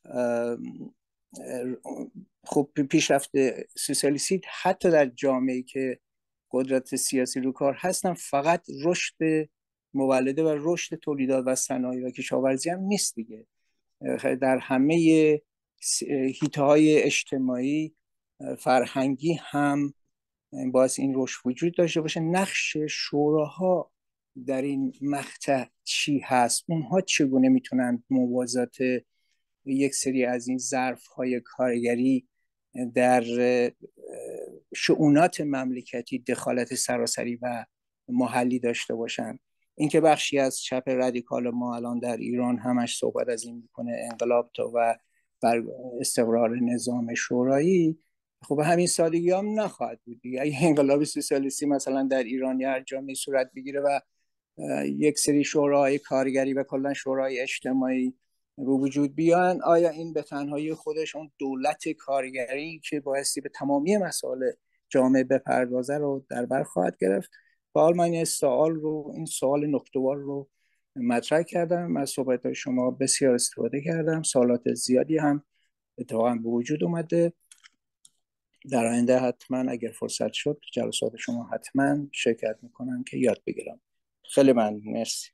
خب پیشرفت سوسیالیستی حتی در جامعه‌ای که قدرت سیاسی رو کار هستن فقط رشد مولده و رشد تولیدات و صنایع و کشاورزی هم نیست دیگه، در همه حیطه‌های اجتماعی فرهنگی هم باعث این رشد وجود داشته باشه. نقش شوراها در این مقطع چی هست؟ اونها چگونه میتونن موازات یک سری از این ظرف‌های کارگری در شؤونات مملکتی دخالت سراسری و محلی داشته باشن؟ اینکه بخشی از چپ رادیکال ما الان در ایران همش صحبت از این میکنه انقلاب تا و بر استقرار نظام شورایی، خب همین سادگی هم نخواهد بود دیگه. اگه انقلاب سوسیالیستی مثلا در ایران یا هر جامعه صورت بگیره و یک سری شورای کارگری و کلا شورای اجتماعی به وجود بیان، آیا این به تنهایی خودش اون دولت کارگری که بایستی به تمامی مسائل جامعه بپردازه رو در بر خواهد گرفت؟ حال من این سوال رو این سوال نکته‌وار رو مطرح کردم، از صحبت‌های شما بسیار استفاده کردم، سوالات زیادی هم اتفاقا به وجود اومده. در آینده حتما اگر فرصت شد جلسات شما حتما شرکت میکنم که یاد بگیرم. خیلی ممنون، مرسی.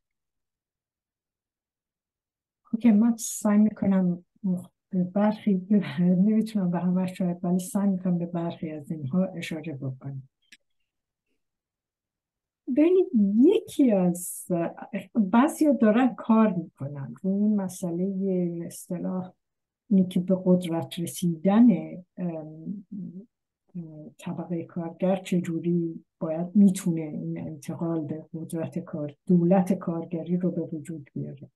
اوکی، من سعی میکنم به برخی نمیتونم به همه شاید، ولی سعی میکنم به برخی از اینها اشاره بکنم. ببینید یکی از بعضی ها دارن کار میکنن روی این مسئله اصطلاح اینی که به قدرت رسیدن طبقه کارگر چجوری باید میتونه این انتقال به قدرت کار دولت کارگری رو به وجود بیاره.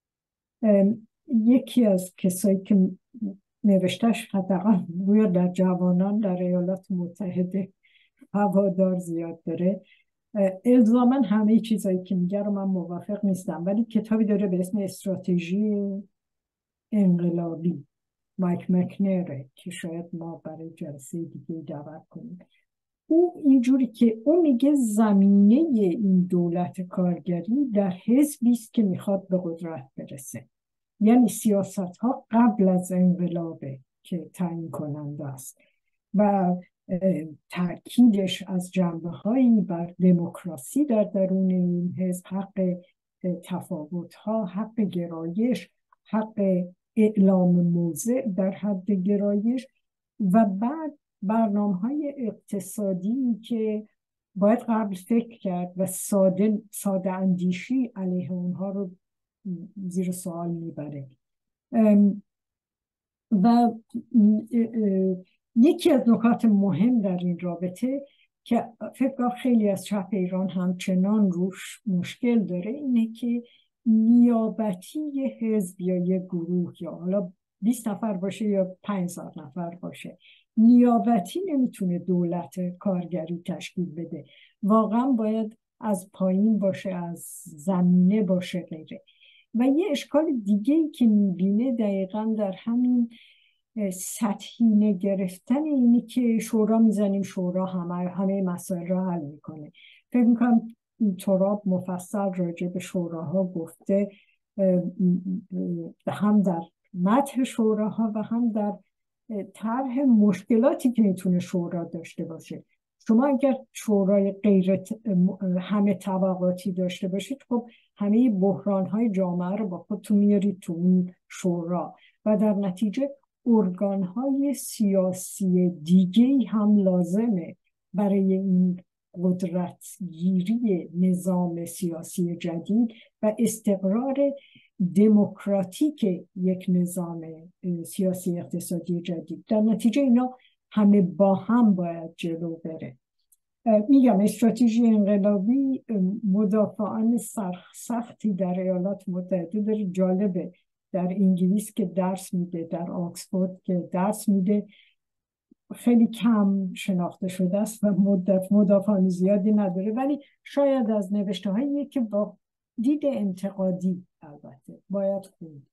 یکی از کسایی که نوشتش حداقل روی در جوانان در ایالات متحده هوادار زیاد داره، الزاماً همه چیزایی که میگه رو من موافق نیستم، ولی کتابی داره به اسم استراتژی انقلابی، مایک مکنره، که شاید ما برای جلسه دیگه دعوت کنیم. او اینجوری که او میگه زمینه این دولت کارگری در حزبی است که میخواد به قدرت برسه، یعنی سیاست ها قبل از انقلابه که تعیین کننده است و تأکیدش از جنبه هایی بر دموکراسی در درون این حزب، حق تفاوت ها، حق گرایش، حق اعلام موضع در حد گرایش، و بعد برنامه های اقتصادی که باید قبل فکر کرد و ساده, ساده اندیشی علیه اونها رو زیر سوال میبره. و یکی از نکات مهم در این رابطه که فکر کنم خیلی از چپ ایران همچنان روش مشکل داره اینه که نیابتی یه حزب یا یه گروه، یا حالا بیست نفر باشه یا پنج هزار نفر باشه، نیابتی نمیتونه دولت کارگری تشکیل بده. واقعا باید از پایین باشه، از زمینه باشه غیره. و یه اشکال دیگه‌ای که میبینه دقیقاً در همین سطحی گرفتن اینی که شورا میزنیم، شورا همه همه مسائل را حل میکنه. فکر میکنم تراب مفصل راجع به شوراها گفته، هم در متن شوراها و هم در طرح مشکلاتی که میتونه شورا داشته باشه. شما اگر شورای غیر همه طبقاتی داشته باشید، خب همه بحران‌های جامعه رو با خودتون میارید تو اون شورا و در نتیجه ارگان‌های سیاسی دیگه‌ای هم لازمه برای این قدرتگیری نظام سیاسی جدید و استقرار دموکراتیک یک نظام سیاسی اقتصادی جدید. در نتیجه اینا همه با هم باید جلو بره. میگم استراتژی انقلابی مدافعان سختی در ایالات متحده داره. جالبه در انگلیس که درس میده، در آکسفورد که درس میده، خیلی کم شناخته شده است و مدت مدافعان زیادی نداره، ولی شاید از نوشته هایی که با دید انتقادی البته باید خوند.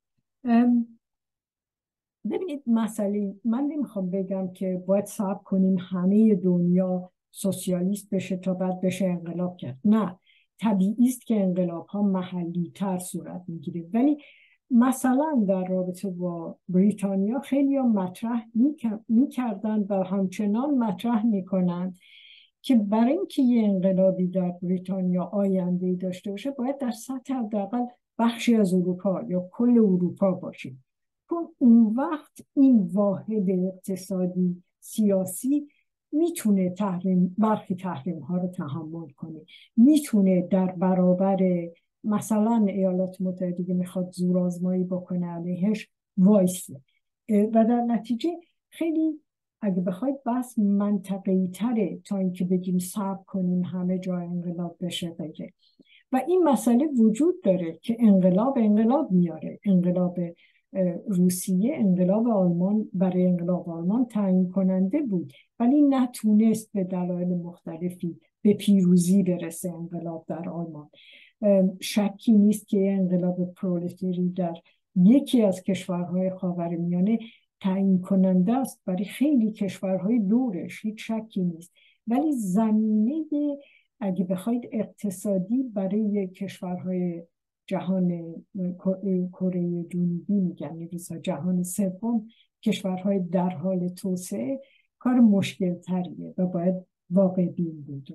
ببینید مسئله، من نمیخوام بگم که باید صبر کنیم همه دنیا سوسیالیست بشه تا بعد بشه انقلاب کرد. نه، طبیعی است که انقلاب ها محلی تر صورت میگیره، ولی مثلا در رابطه با بریتانیا خیلی ها مطرح میکردن و همچنان مطرح میکنن که برای اینکه یه انقلابی در بریتانیا آینده‌ای داشته باشه باید در سطح حداقل بخشی از اروپا یا کل اروپا باشه، چون اون وقت این واحد اقتصادی سیاسی میتونه تحریم، برخی تحریم ها رو تحمل کنه، میتونه در برابر مثلا ایالات متحده که میخواد زورآزمایی بکنه علیهش وایسه. و در نتیجه خیلی اگه بخواید بحث منطقه‌ای تره تا اینکه بگیم صبر کنیم همه جا انقلاب بشه غیره. و این مسئله وجود داره که انقلاب انقلاب میاره. انقلاب روسیه، انقلاب آلمان برای انقلاب آلمان تعیین کننده بود، ولی نتونست به دلایل مختلفی به پیروزی برسه انقلاب در آلمان. شکی نیست که انقلاب پرولتاری در یکی از کشورهای خاورمیانه تعیین کننده است برای خیلی کشورهای دورش، هیچ شکی نیست. ولی زمینه اگه بخواید اقتصادی برای کشورهای جهان کره جنوبی میگن روسا جهان سوم، کشورهای در حال توسعه، کار مشکل تریه و باید واقع بین بود.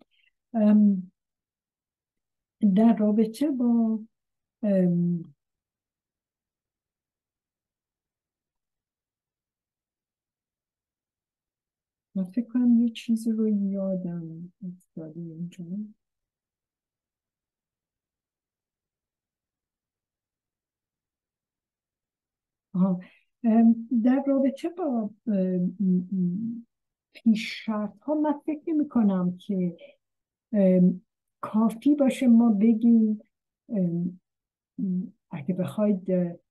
در رابطه با من فکر کنم یه چیزی رو یادم افتاده اینجا. در رابطه با پیشرفت ها من فکر نمی کنم که کافی باشه ما بگیم اگه بخواید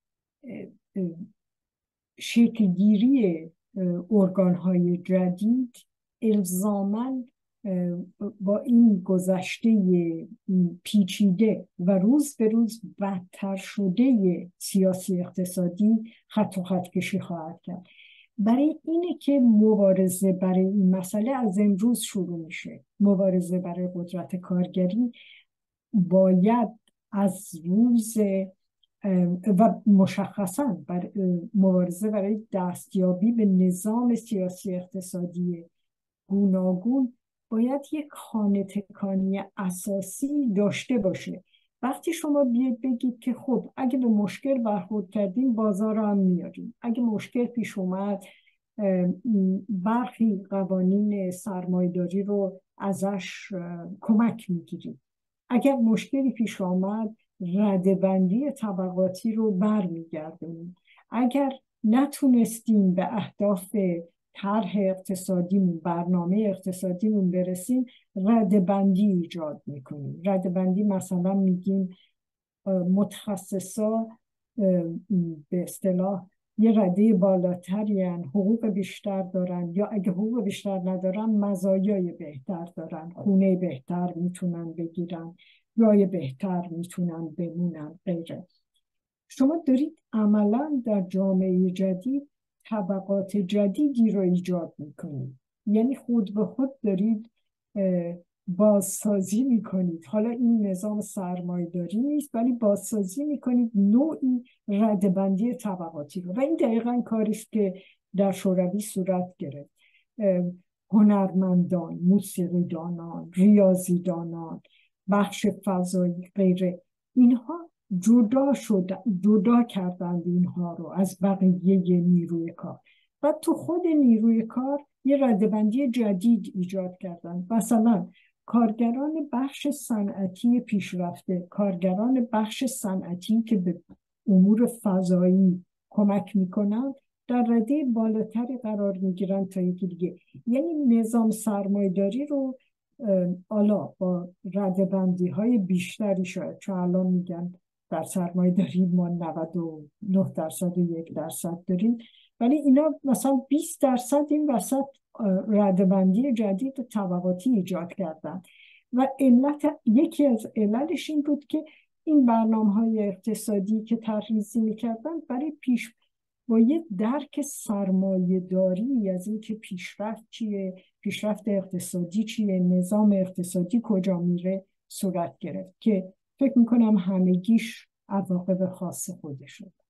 شکلگیری ارگان های جدید الزاماً با این گذشته پیچیده و روز به روز بدتر شده سیاسی اقتصادی خط و خط کشی خواهد کرد. برای اینه که مبارزه برای این مسئله از امروز شروع میشه. مبارزه برای قدرت کارگری باید از روز و مشخصاً بر مبارزه برای دستیابی به نظام سیاسی اقتصادی گوناگون باید یک خانه تکانی اساسی داشته باشه. وقتی شما بیاید بگید که خب اگه به مشکل برخورد کردیم بازار رو هم میاریم، اگه مشکل پیش اومد برخی قوانین سرمایه‌داری رو ازش کمک میگیریم، اگر مشکلی پیش آمد ردبندی طبقاتی رو برمیگردونیم، اگر نتونستیم به اهداف طرح اقتصادیمون، برنامه اقتصادیمون برسیم، ردبندی ایجاد میکنیم. ردبندی مثلا میگیم متخصصا به اصطلاح یه رده بالاتری هن، حقوق بیشتر دارن، یا اگه حقوق بیشتر ندارن مزایای بهتر دارن، خونه بهتر میتونن بگیرن، جای بهتر میتونن بمونن غیره. شما دارید عملا در جامعه جدید طبقات جدیدی رو ایجاد میکنید، یعنی خود به خود دارید بازسازی میکنید. حالا این نظام سرمایه‌داری نیست، ولی بازسازی میکنید نوعی ردبندی طبقاتی رو، و این دقیقاً کاریست که در شوروی صورت گرفت. هنرمندان، موسیقیدانان، ریاضیدانان، بخش فضایی غیره، اینها جدا شد، جدا کردند اینها رو از بقیه نیروی کار، و تو خود نیروی کار یه ردبندی جدید ایجاد کردند. مثلا کارگران بخش صنعتی پیشرفته، کارگران بخش صنعتی که به امور فضایی کمک میکنند، در رده بالاتری قرار میگیرن تا یکی دیگه. یعنی نظام سرمایه‌داری رو حالا با ردبندی های بیشتری، شاید چون الان میگن در سرمایه‌داری ما نود و نه درصد و یک درصد داریم، ولی اینا مثلا بیست درصد این وسط ردبندی جدید و طبقاتی ایجاد کردن. و علت، یکی از علتش این بود که این برنامه‌های اقتصادی که طرح‌ریزی می‌کردن برای پیش با یه درک سرمایه‌داری از این که پیشرفت چیه، پیشرفت اقتصادی چیه، نظام اقتصادی کجا میره صورت گرفت، که فکر میکنم همگیش عواقب خاص خودش داره.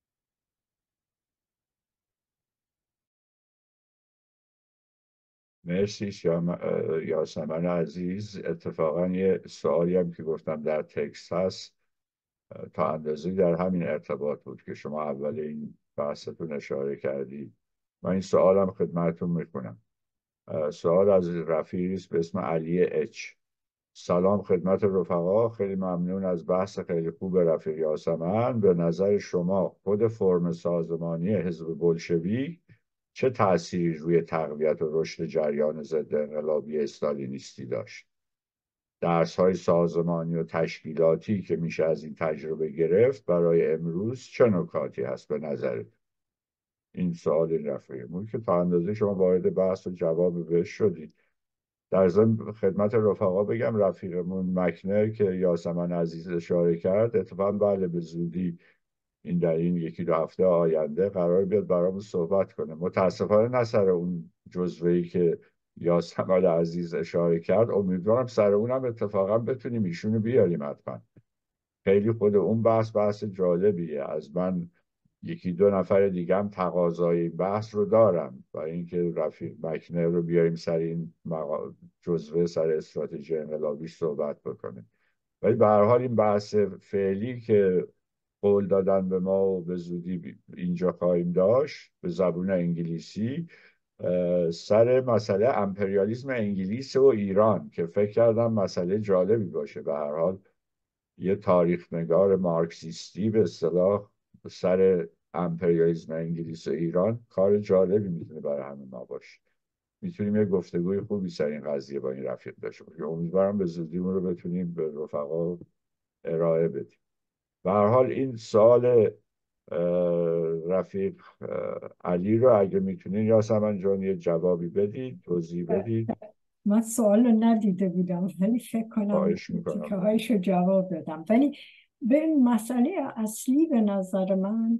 مرسی یاسمن عزیز. اتفاقا یه سوالی هم که گفتم در تکست هست تا اندازه‌ای در همین ارتباط بود که شما اول این بحثتون اشاره کردید. من این سوالم خدمتتون میکنم. سوال از رفیقی است به اسم علی اچ. سلام خدمت رفقا، خیلی ممنون از بحث خیلی خوب رفیق یاسمن. به نظر شما خود فرم سازمانی حزب بلشویک چه تأثیری روی تقویت و رشد جریان ضد انقلابی استالینیستی داشت؟ درس‌های سازمانی و تشکیلاتی که میشه از این تجربه گرفت برای امروز چه نکاتی هست به نظرت؟ این سوال این رفیقمون که تا اندازه شما وارد بحث و جواب بهش شدید. در ضمن خدمت رفقا بگم رفیقمون مکنر که یاسمن عزیز اشاره کرد، اتفاقا بله به زودی این در این یکی دو هفته آینده قرار بیاد برامون صحبت کنه. متاسفانه نه سر اون جزوه‌ای که یاسمن عزیز اشاره کرد، امیدوارم سر اونم اتفاقا بتونیم ایشونو بیاریم حتما. خیلی خود اون بحث بحث جالبیه. از من یکی دو نفر دیگه هم تقاضای بحث رو دارم برای اینکه رفیق مکنر رو بیاریم سر این مقا... جزوه سر استراتژی انقلابی صحبت بکنه. ولی به هر حال این بحث فعلی که قول دادن به ما و به زودی اینجا خواهیم داشت به زبون انگلیسی سر مسئله امپریالیسم انگلیس و ایران که فکر کردم مسئله جالبی باشه. به هر حال یه تاریخ نگار مارکسیستی به اصطلاح سر امپریالیسم انگلیس و ایران کار جالبی میتونه برای همه ما باشه. میتونیم یه گفتگوی خوبی سر این قضیه با این رفیق داشته باشیم. امیدوارم به زودی اون رو بتونیم به رفقا ارائه بدیم. به هر حال این سوال رفیق علی رو اگه میتونین یاسمن جان یه جوابی بدید، توضیح بدید. من سوال رو ندیده بودم ولی فکر کنم تیکه هایش رو جواب بدم. ولی به مسئله اصلی به نظر من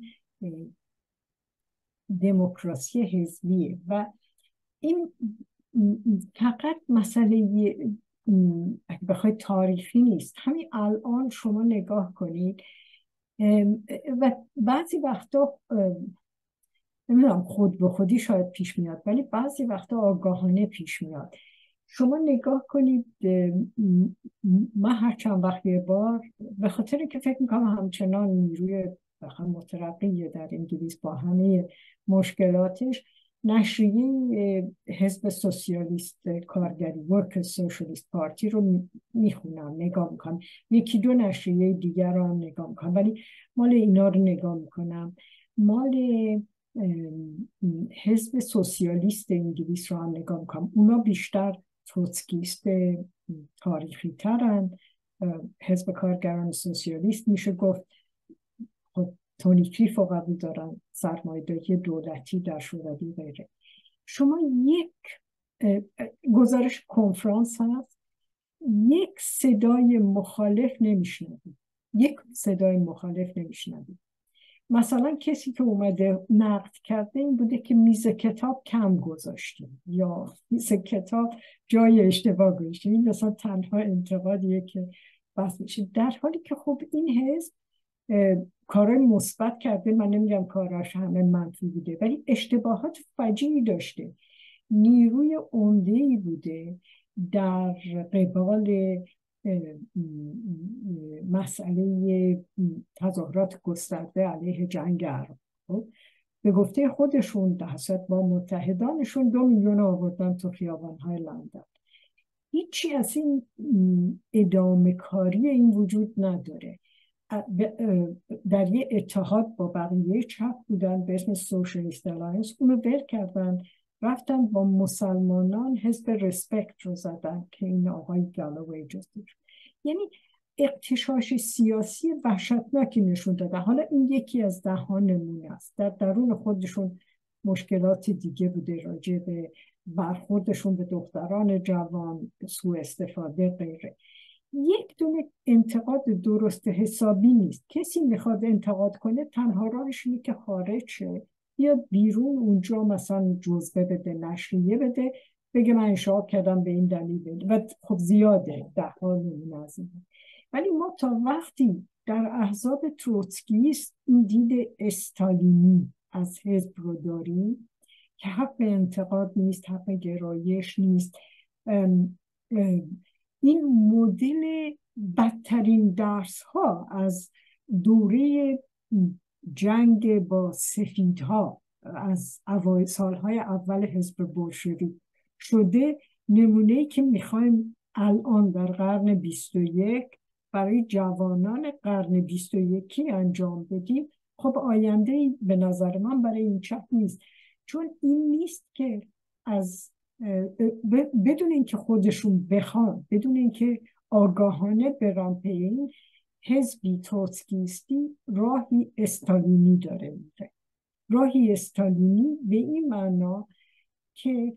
دموکراسی حزبیه و این فقط مسئله اگه بخواید تاریخی نیست. همین الان شما نگاه کنید و بعضی وقتا نمیدونم خود به خودی شاید پیش میاد، ولی بعضی وقتا آگاهانه پیش میاد. شما نگاه کنید، من هر چند وقت یه بار به خاطر که فکر میکنم همچنان نیروی مترقی در انگلیس با همه مشکلاتش، نشریه حزب سوسیالیست کارگری ورک سوشالیست پارتی رو میخونم، نگاه میکنم، یکی دو نشریه دیگر رو هم نگاه میکنم، ولی مال اینا رو نگاه میکنم. مال حزب سوسیالیست انگلیس رو هم نگاه میکنم. اونا بیشتر تروتسکیست تاریخی ترن. حزب کارگران سوسیالیست میشه گفت خب تونی کریف رو قبول دارن، سرمایه‌داری دولتی در شوروی غیره. شما یک گزارش کنفرانس هست، یک صدای مخالف نمیشنوید، یک صدای مخالف نمیشنوید. مثلا کسی که اومده نقد کرده این بوده که میز کتاب کم گذاشتیم یا میز کتاب جای اشتباه گذاشتیم. این مثلا تنها انتقادیه که بحث میشه، در حالی که خب این حزب کارهای مثبت کرده. من نمیگم کاراش همه منفی بوده، ولی اشتباهات فجیعی داشته. نیروی عمده‌ای بوده در قبال مسئله تظاهرات گسترده علیه جنگ عراق. به گفته خودشون در حسرت با متحدانشون دو میلیون آوردن تو خیابان‌های لندن. هیچی از این ادامه کاری این وجود نداره. در یه اتحاد با بقیه چپ بودن به اسم سوشالیست الاینس، اونو ول کردن، رفتن با مسلمانان حزب رسپکت رو زدن که این آقای گالووی جزو. یعنی اغتشاش سیاسی وحشتناکی نشون داده. حالا این یکی از ده ها نمونه است. در درون خودشون مشکلات دیگه بوده، راجع به برخوردشون به دختران جوان، سوء استفاده غیره. یک دونه انتقاد درست حسابی نیست. کسی میخواد انتقاد کنه تنها راهش اینه که خارج شه یا بیرون اونجا مثلا جزوه بده، نشریه بده، بگه من انشاء کردم به این دلیل بده. و خب زیاده ده ها نمونه از این. ولی ما تا وقتی در احزاب تروتسکیست این دید استالینی از حزب رو داریم که حق انتقاد نیست، حق گرایش نیست، ام ام این مدل بدترین درس ها از دوره جنگ با سفیدها از اوایل سالهای اول حزب بولشویک شده، نمونه‌ای که میخوایم الان در قرن بیست و یک برای جوانان قرن بیست و یکی انجام بدیم. خب آینده به نظر من برای این چپ نیست، چون این نیست که از بدون اینکه خودشون بخوان، بدون اینکه آگاهانه برن پی این، حزبی تروتسکیستی راهی استالینی داره میره. راهی استالینی به این معنا که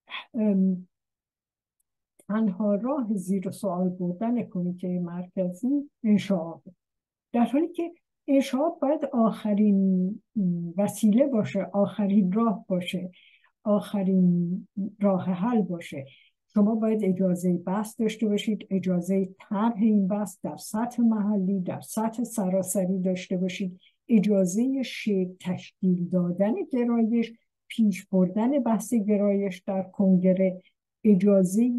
تنها راه زیر سوال بردن کمیته مرکزی انشاء، در حالی که انشاء باید آخرین وسیله باشه، آخرین راه باشه، آخرین راه حل باشه. شما باید اجازه بحث داشته باشید، اجازه طرح این بحث در سطح محلی، در سطح سراسری داشته باشید، اجازه شکل تشکیل دادن گرایش، پیش بردن بحث گرایش در کنگره، اجازه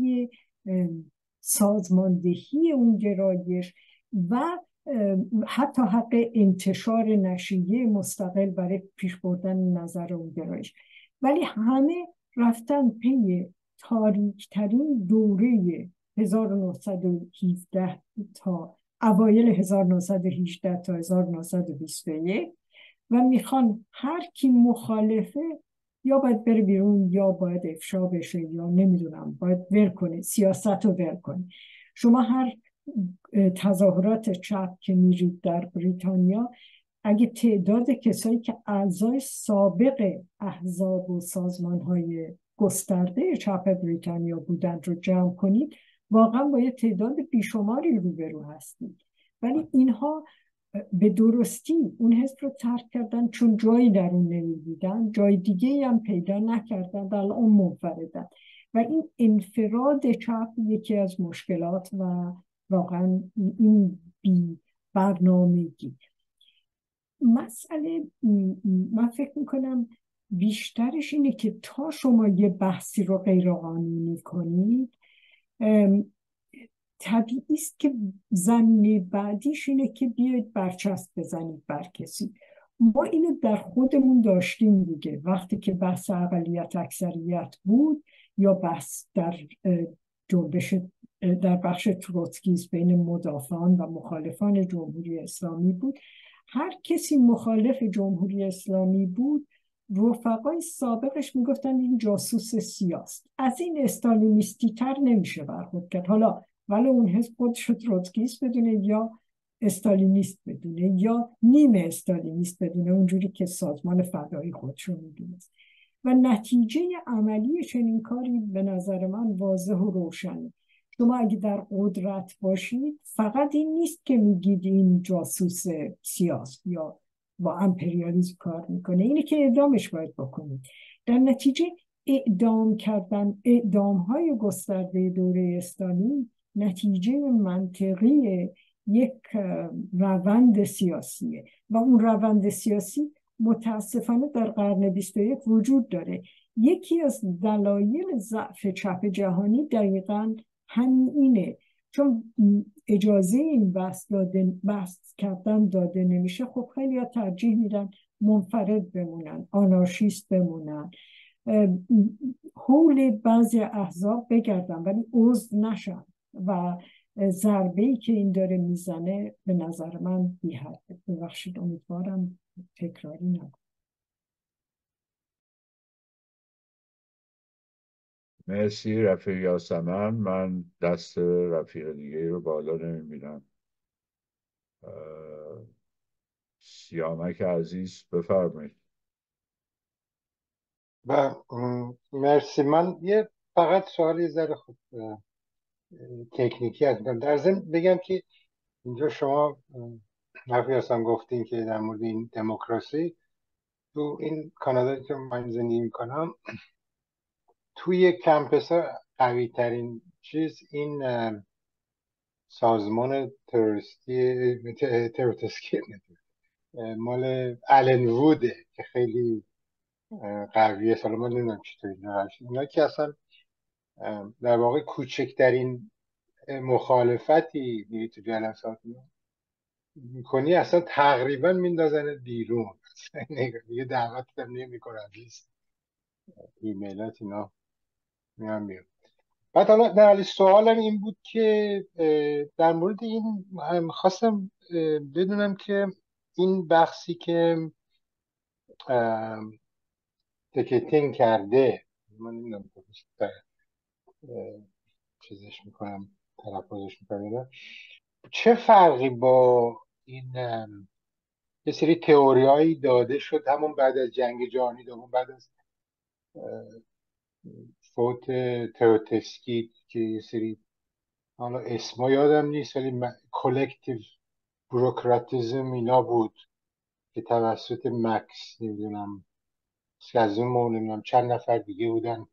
سازماندهی اون گرایش و حتی حق انتشار نشریه مستقل برای پیش بردن نظر اون گرایش. ولی همه رفتن پی تاریک ترین دوره هزار و نهصد و هفده تا اوایل هزار و نهصد و هجده تا هزار و نهصد و بیست و یک و میخوان هر کی مخالفه یا باید بره بیرون یا باید افشا بشه یا نمیدونم باید ول کنه، سیاست رو ول کنه. شما هر تظاهرات چپ که میرید در بریتانیا، اگه تعداد کسایی که اعضای سابق احزاب و سازمان‌های گسترده چپ بریتانیا بودند رو جمع کنید، واقعا با یه تعداد بیشماری روبرو هستید. ولی اینها به درستی اون حزب رو ترک کردن چون جایی در اون نمیدیدن، جای دیگه هم پیدا نکردن، در اون منفردن. و این انفراد چپ یکی از مشکلات و واقعا این بی برنامگی. مسئله من فکر میکنم بیشترش اینه که تا شما یه بحثی رو غیر قانونی کنید، طبیعی است که زمینه بعدیش اینه که بیاید برچسب بزنید بر کسی. ما اینو در خودمون داشتیم دیگه، وقتی که بحث اقلیت اکثریت بود یا بحث در جنبش در بخش تروتسکیسم بین مدافعان و مخالفان جمهوری اسلامی بود، هر کسی مخالف جمهوری اسلامی بود رفقای سابقش میگفتن این جاسوس سیاست. از این استالینیستی تر نمیشه برخورد کرد، حالا ولی اون حزب خودش رو تروتسکیست بدونه یا استالینیست بدونه یا نیمه استالینیست بدونه، اونجوری که سازمان فدایی خودش رو میدونه. و نتیجه عملی چنین کاری به نظر من واضح و روشنه. شما اگه در قدرت باشید فقط این نیست که میگید این جاسوس سیاست یا با امپریالیسم کار میکنه، اینه که اعدامش باید بکنید. در نتیجه اعدام کردن، اعدام های گسترده دوره استالین نتیجه منطقی یک روند سیاسیه و اون روند سیاسی متاسفانه در قرن بیست و یک وجود داره. یکی از دلایل ضعف چپ جهانی دقیقاً همینه، چون اجازه این بحث داده بحث کردن داده نمیشه. خب خیلی ها ترجیح میدن منفرد بمونن، آنارشیست بمونن، حول بعضی احزاب بگردن ولی عضو نشن و ضربه‌ای که این داره میزنه به نظر من بی‌حده. ببخشید، امیدوارم تکراری نکنم. مرسی رفیق یاسمن. من دست رفیق دیگه رو بالا نمیبینم. سیامک عزیز بفرمایید. و مرسی. من یه فقط سوالی ذره خود تکنیکی هستم. در ضمن بگم که اینجا شما رفیق یاسم گفتین که در مورد این دموکراسی تو این کانادا که من زندگی میکنم، توی کمپس ها قوی ترین چیز این سازمان تروریستی تروریستی مال آلن ووده که خیلی قویه. سالا من نمیدونم چطوری اینا که اصلا در واقع کوچکترین مخالفتی میری تو جلسات میکنی اصلا تقریبا میندازن بیرون، دیگه دعوت هم نمیکنن، لیست ایمیلات اینا میان میاد. بعد حالا در سوالم این بود که در مورد این خواستم بدونم که این بحثی که تیکتینگ کرده، من نمیدونم چیزش میکنم تلفظش میکنم، چه فرقی با این یه سری تئوریایی داده شد همون بعد از جنگ جهانی دوم، بعد از فوت تروتسکی که یه سری حالا اسما یادم نیست ولی کلکتیو بروکراتیزم اینا بود که توسط مکس نمیدونم سکازمو نمیدونم چند نفر دیگه بودن.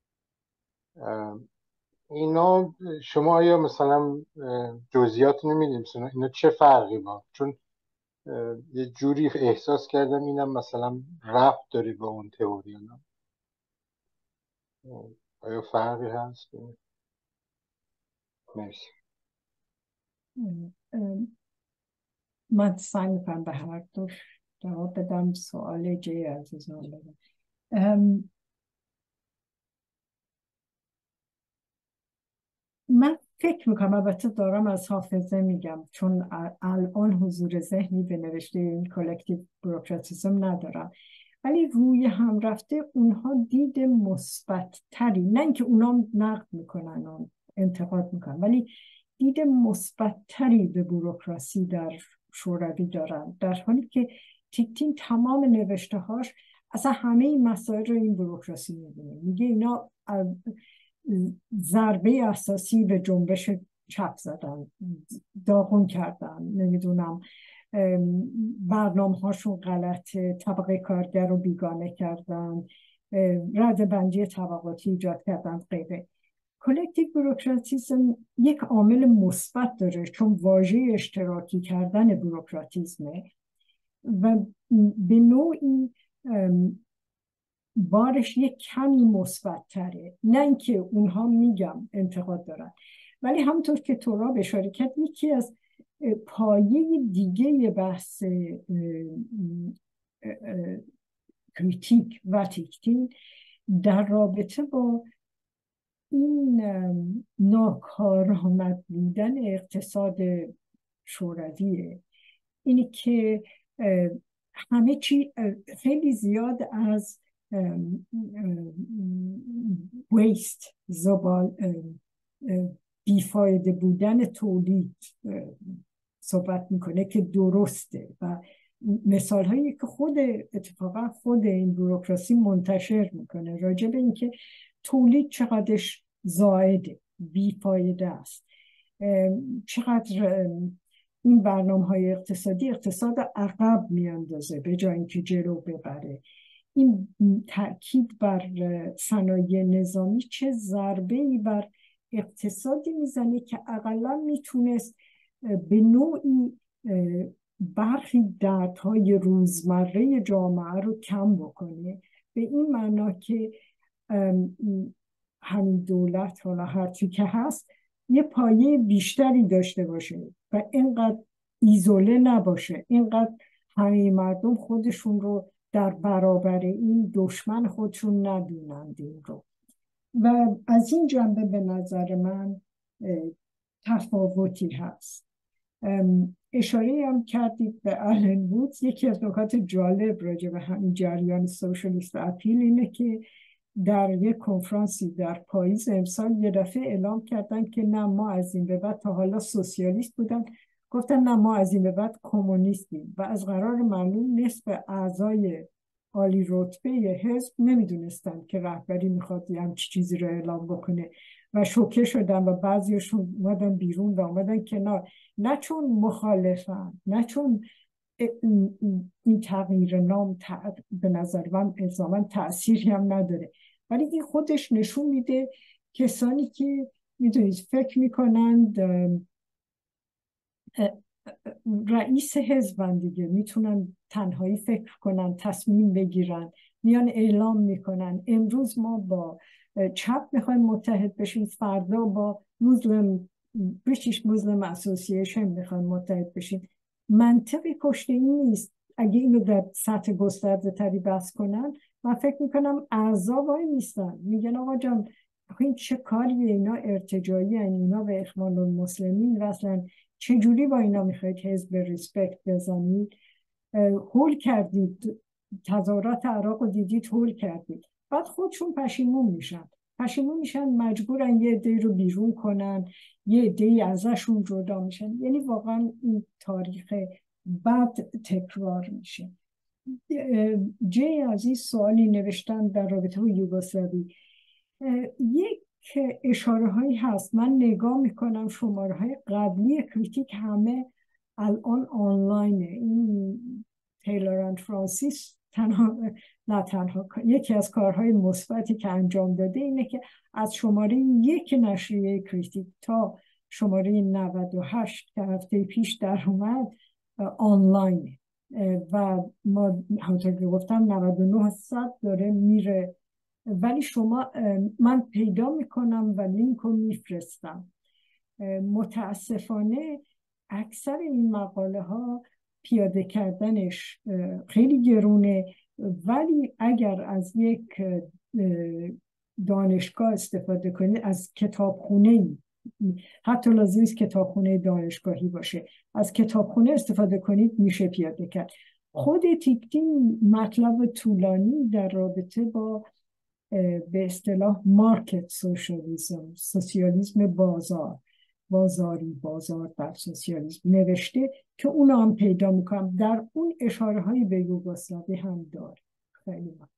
اینا شما آیا مثلا جزئیات نمیدیم اینا چه فرقی با، چون یه جوری احساس کردم اینم مثلا ربط داره به اون تئوری. نه آیا فرقی هست؟ مرسی. من سعی میکنم به هر دو جواب بدم. سوال جی عزیزان بدم. من فکر میکنم، البته دارم از حافظه میگم چون الان حضور ذهنی به نوشته این کلکتیو بروکراتیسم ندارم، ولی روی هم رفته اونها دید مثبت تری، نه اینکه اونها نقد میکنن و انتقاد میکنن، ولی دید مثبت تری به بوروکراسی در شوروی دارن، در حالی که تیکتین تمام نوشته هاش اصلا همه این مسائل رو این بوروکراسی میدونه. میگه اینا ضربه اساسی به جنبش چپ زدن، داغون کردن، نمیدونم برنامه هاشون غلطه، طبقه کارگر رو بیگانه کردن، رده بندی طبقاتی ایجاد کردن، غیره. کلکتیو بوروکراتیسم یک عامل مثبت داره چون واژه اشتراکی کردن بوروکراتیسمه و به نوعی بارش یک کمی مثبت تره، نه اینکه اونها میگم انتقاد دارن، ولی همونطور که تراب اشاره کرد یکی از پایه دیگه بحث کریتیک و تیکتین در رابطه با این ناکارآمد بودن اقتصاد شورویه، اینی که همه چی خیلی زیاد از ویست، زبال، بیفایده بودن تولید صحبت میکنه که درسته و مثال هایی که خود اتفاقا خود این بوروکراسی منتشر میکنه راجع به اینکه تولید چقدرش زائده، بیفایده است، چقدر این برنامه های اقتصادی اقتصاد عقب میاندازه به جای اینکه جلو ببره. این تأکید بر صنایع نظامی چه ضربه‌ای بر اقتصادی میزنه که اقلا میتونست به نوعی برخی دردهای روزمره جامعه رو کم بکنه، به این معنا که همین دولت حالا هرچی که هست یه پایه بیشتری داشته باشه و اینقدر ایزوله نباشه، اینقدر همه مردم خودشون رو در برابر این دشمن خودشون ندونند این رو. و از این جنبه به نظر من تفاوتی هست. اشاره هم کردید به آلن وودز. یکی از نکات جالب راجع به همین جریان سوشالیست اپیل اینه که در یک کنفرانسی در پاییز امسال یه دفعه اعلام کردن که نه ما از این به بعد، تا حالا سوسیالیست بودن، گفتن نه ما از این به بعد کمونیستیم و از قرار معلوم نصف اعضای عالی رتبه حزب نمیدونستن که رهبری میخواد یه همچی چیزی رو اعلام بکنه و شوکه شدن و بعضیشون اومدن بیرون و اومدن کنار، نه چون مخالفن، نه چون این تغییر نام به نظر من الزاماً تأثیری هم نداره، ولی این خودش نشون میده کسانی که میدونید فکر میکنند رئیس حزبن دیگه، میتونن تنهایی فکر کنن، تصمیم بگیرن، میان اعلام میکنن امروز ما با چپ میخوایم متحد بشیم، فردا با مسلم بریتیش مسلم اسوسییشن میخوایم متحد بشیم. منطقی پشت این نیست. اگه اینو در سطح گسترده تری بحث کنن، من فکر میکنم اعضا وای میستن میگن آقا جان این چه کاریه، اینا ارتجاعی هن، اینا به اخوان المسلمین وصلن، چجوری با اینا میخواید حزب ریسپکت بزنید؟ هول کردید، تظاهرات عراق رو دیدید، هول کردید، بعد خودشون پشیمون میشن پشیمون میشن مجبورن یه عده رو بیرون کنن، یه عده ازشون جدا میشن. یعنی واقعا این تاریخ بد تکرار میشه. جی عزیز سوالی نوشتن در رابطه با یوگسلاوی. یک اشاره هایی هست، من نگاه میکنم شماره های قبلی کریتیک همه الان آنلاینه. این تیلر اند فرانسیس تنها نه تنها یکی از کارهای مثبتی که انجام داده اینه که از شماره یک نشریه کریتیک تا شماره نود و هشت که هفته پیش در اومد آنلاینه و ما همونطور که گفتم نود و نه صد داره میره، ولی شما من پیدا میکنم و لینک رو میفرستم. متاسفانه اکثر این مقاله ها پیاده کردنش خیلی گرونه، ولی اگر از یک دانشگاه استفاده کنید، از کتابخونه، حتی لازم نیست کتابخونه دانشگاهی باشه، از کتابخونه استفاده کنید میشه پیاده کرد. خود تیکتین مطلب طولانی در رابطه با به اصطلاح مارکت سوشالیسم، سوسیالیسم بازار، بازاری، بازار در سوسیالیسم نوشته که اونا هم پیدا میکنم، در اون اشاره هایی به یوگسلاوی هم داره. خیلی ممنون.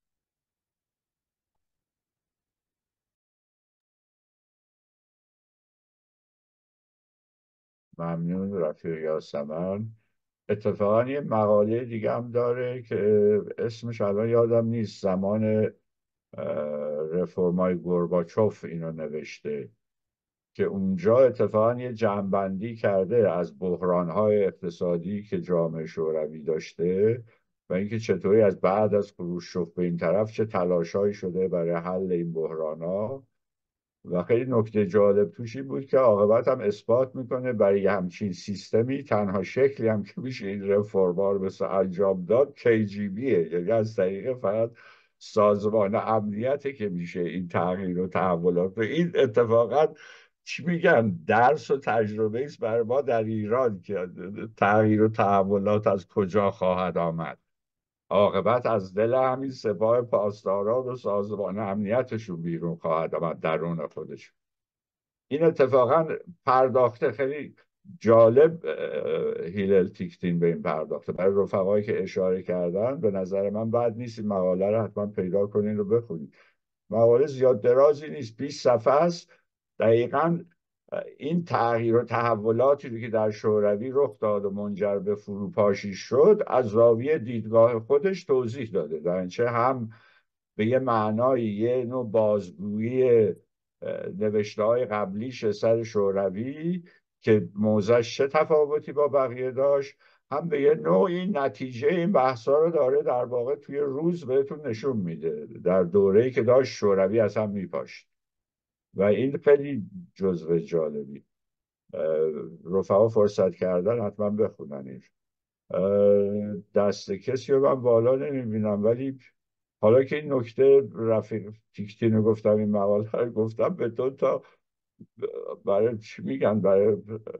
ممنون رفیق یاسمن. اتفاقا یه مقاله دیگه هم داره که اسمش الان یادم نیست، زمان رفرمای گورباچوف اینو نوشته که اونجا اتفاقا یه جمع‌بندی کرده از بحران‌های اقتصادی که جامعه شوروی داشته و اینکه چطوری از بعد از خروشچوف به این طرف چه تلاش‌هایی شده برای حل این بحران‌ها. و خیلی نکته جالب توشی بود که عاقبت هم اثبات میکنه برای همچین سیستمی تنها شکلی هم که میشه این رفرما رو مثل انجام داد کی جی بیه، یعنی از طریق فقط سازمان امنیته که میشه این تغییر و تحولات. و این اتفاقا چی میگن درس و تجربه است برای ما در ایران که تغییر و تحولات از کجا خواهد آمد. عاقبت از دل همین سپاه پاسداران و سازمان امنیتشون بیرون خواهد آمد درون خودشون. این اتفاقا پرداخته خیلی جالب هیلل تیکتین به این پرداخته برای رفقایی که اشاره کردن. به نظر من بد نیست این مقاله رو حتما پیدا کنین رو بخونید. مقاله زیاد درازی نیست، بیست صفحه است. دقیقاً این تغییر و تحولاتی که در شوروی رخ داد و منجر به فروپاشی شد از زاویه دیدگاه خودش توضیح داده. در اینچه هم به یه معنای یه نوع بازگویی نوشته‌های قبلیش سر شوروی که موضعش چه تفاوتی با بقیه داشت، هم به یه نوعی نتیجه این بحثا رو داره در واقع توی روز بهتون نشون میده در دوره‌ای که داشت شوروی از هم میپاشت. و این خیلی جزو جالبی، رفقا فرصت کردن حتما بخونن. دست کسی رو من بالا نمیبینم، ولی حالا که این نکته رفیق تیکتین رو گفتم، این مقاله رو گفتم، به دو تا برای چی میگن برای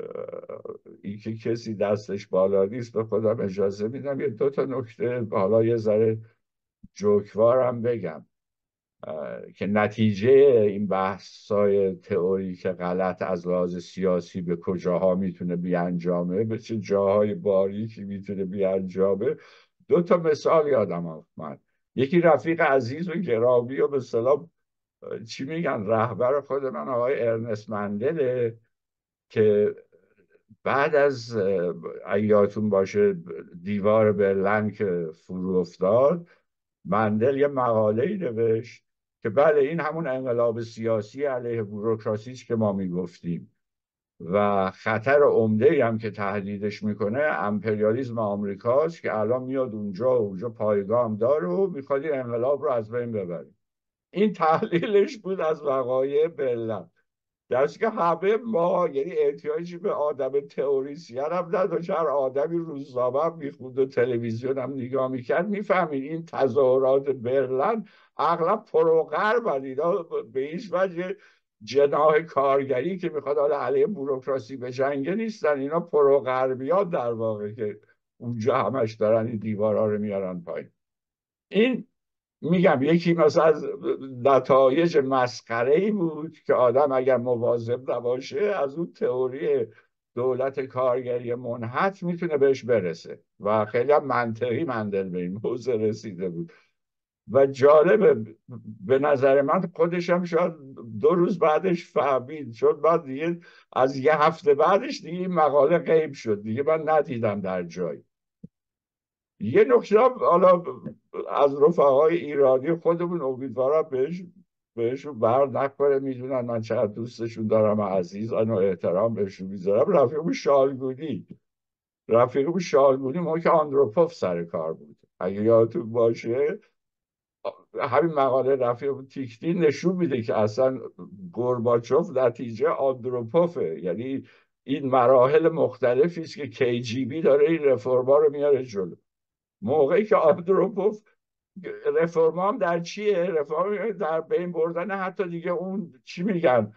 این که کسی دستش بالا نیست به خودم اجازه میدم یه دو تا نکته حالا یه ذره جوکوارم بگم که نتیجه این بحث‌های تئوریک غلط از لحاظ سیاسی به کجاها میتونه بیانجامه، به چه جاهای باریکی میتونه بیانجامه. دو تا مثال یادم آمد. یکی رفیق عزیز و گرامی و به اصطلاح چی میگن رهبر خود من آقای ارنست مندل که بعد از ایاتون باشه دیوار برلین که فرو افتاد، مندل یه مقاله‌ای نوشت که بله این همون انقلاب سیاسی علیه بوروکراسی که ما میگفتیم و خطر عمده‌ای هم که تهدیدش میکنه امپریالیسم آمریکاست که الان میاد اونجا و اونجا پایگاه هم داره و میخواد این انقلاب رو از بین ببره. این تحلیلش بود از وقایع برلین، درست که همه ما یعنی احتیاجی به آدم تئوریسین هم نداشت، هر آدمی روزنامه هم میخوند و تلویزیون هم نگاه میکرد میفهمید این تظاهرات برلین اغلب پروغربن، اینا به هیچ وجه جناح کارگری که میخواد حالا علیه بوروکراسی به جنگه نیستن، اینا پروغربیان در واقع که اونجا همش دارن این دیوارها رو میارن پایین. این میگم یکی مثلا از نتایج مسخره‌ای بود که آدم اگر مواظب نباشه از اون تئوری دولت کارگری منحط میتونه بهش برسه و خیلی هم منطقی مندل به این موضوع رسیده بود. و جالبه به نظر من خودش هم شاید دو روز بعدش فهمید، چون بعد دیگه از یه هفته بعدش دیگه این مقاله غیب شد، دیگه من ندیدم در جایی. یه نکته حالا از رفقای ایرانی خودمون امیدوارم بهش بهشون بر نخوره، میدونن من چقدر دوستشون دارم و عزیزان و احترام بهشون میذارم. رفیقم شالگونی رفیقم شالگونی ما که آندروپوف سر کار بود اگه یادتون باشه، همین مقاله رفیقم تیکتین نشون میده که اصلا گورباچوف نتیجه آندروپوفه، یعنی این مراحل مختلفی است که کی جی بی داره این رفرما رو میاره جلو. موقعی که آندروپوف رفرم هم در چیه؟ رفرم در بین بردن حتی دیگه اون چی میگن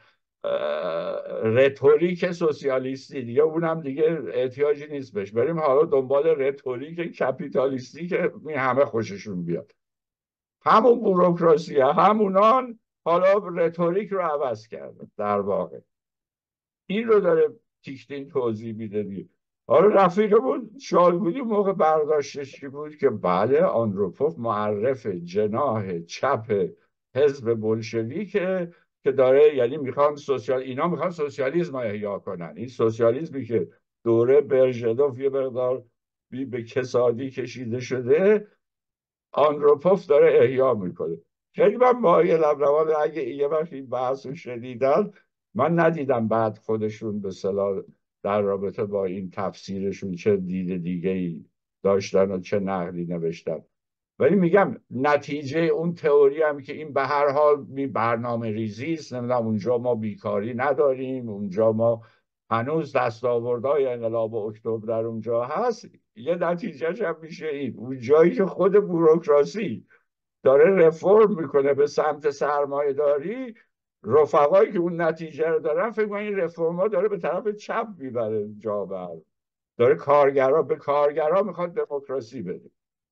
رتوریک سوسیالیستی، دیگه اونم دیگه احتیاجی نیست بهش بریم حالا دنبال رتوریک کپیتالیستی که همه خوششون بیاد. همون بوروکراسی همونان حالا رتوریک رو عوض کرده در واقع. این رو داره تیکتین توضیح میده دیگه. حالا رفیقمون شالگونی موقع برداشتش چی بود که بله آندروپوف معرف جناح چپ حزب بولشویکه که داره، یعنی میخوان سوسیال اینا میخوان سوسیالیسم احیا کنن. این سوسیالیسمی که دوره برژنوف یه مقدار به کسادی کشیده شده آندروپوف داره احیا میکنه. خیلی من مایلم روان اگه یه وقت این بحث رو شنیدن من ندیدم بعد خودشون به اصطلاح در رابطه با این تفسیرشون چه دید دیگه ای داشتن و چه نقدی نوشتن. ولی میگم نتیجه اون تئوری هم که این به هر حال برنامه ریزی است، نمیدونم اونجا ما بیکاری نداریم، اونجا ما هنوز دستاوردهای انقلاب اکتبر در اونجا هست، یه نتیجهش هم میشه این، اون جایی که خود بوروکراسی داره رفرم میکنه به سمت سرمایه داری، رفقایی که اون نتیجه رو دارن فکر کنن این رفرم ها داره به طرف چپ میبره جامعه، داره کارگرا به کارگرا میخواد دموکراسی بده.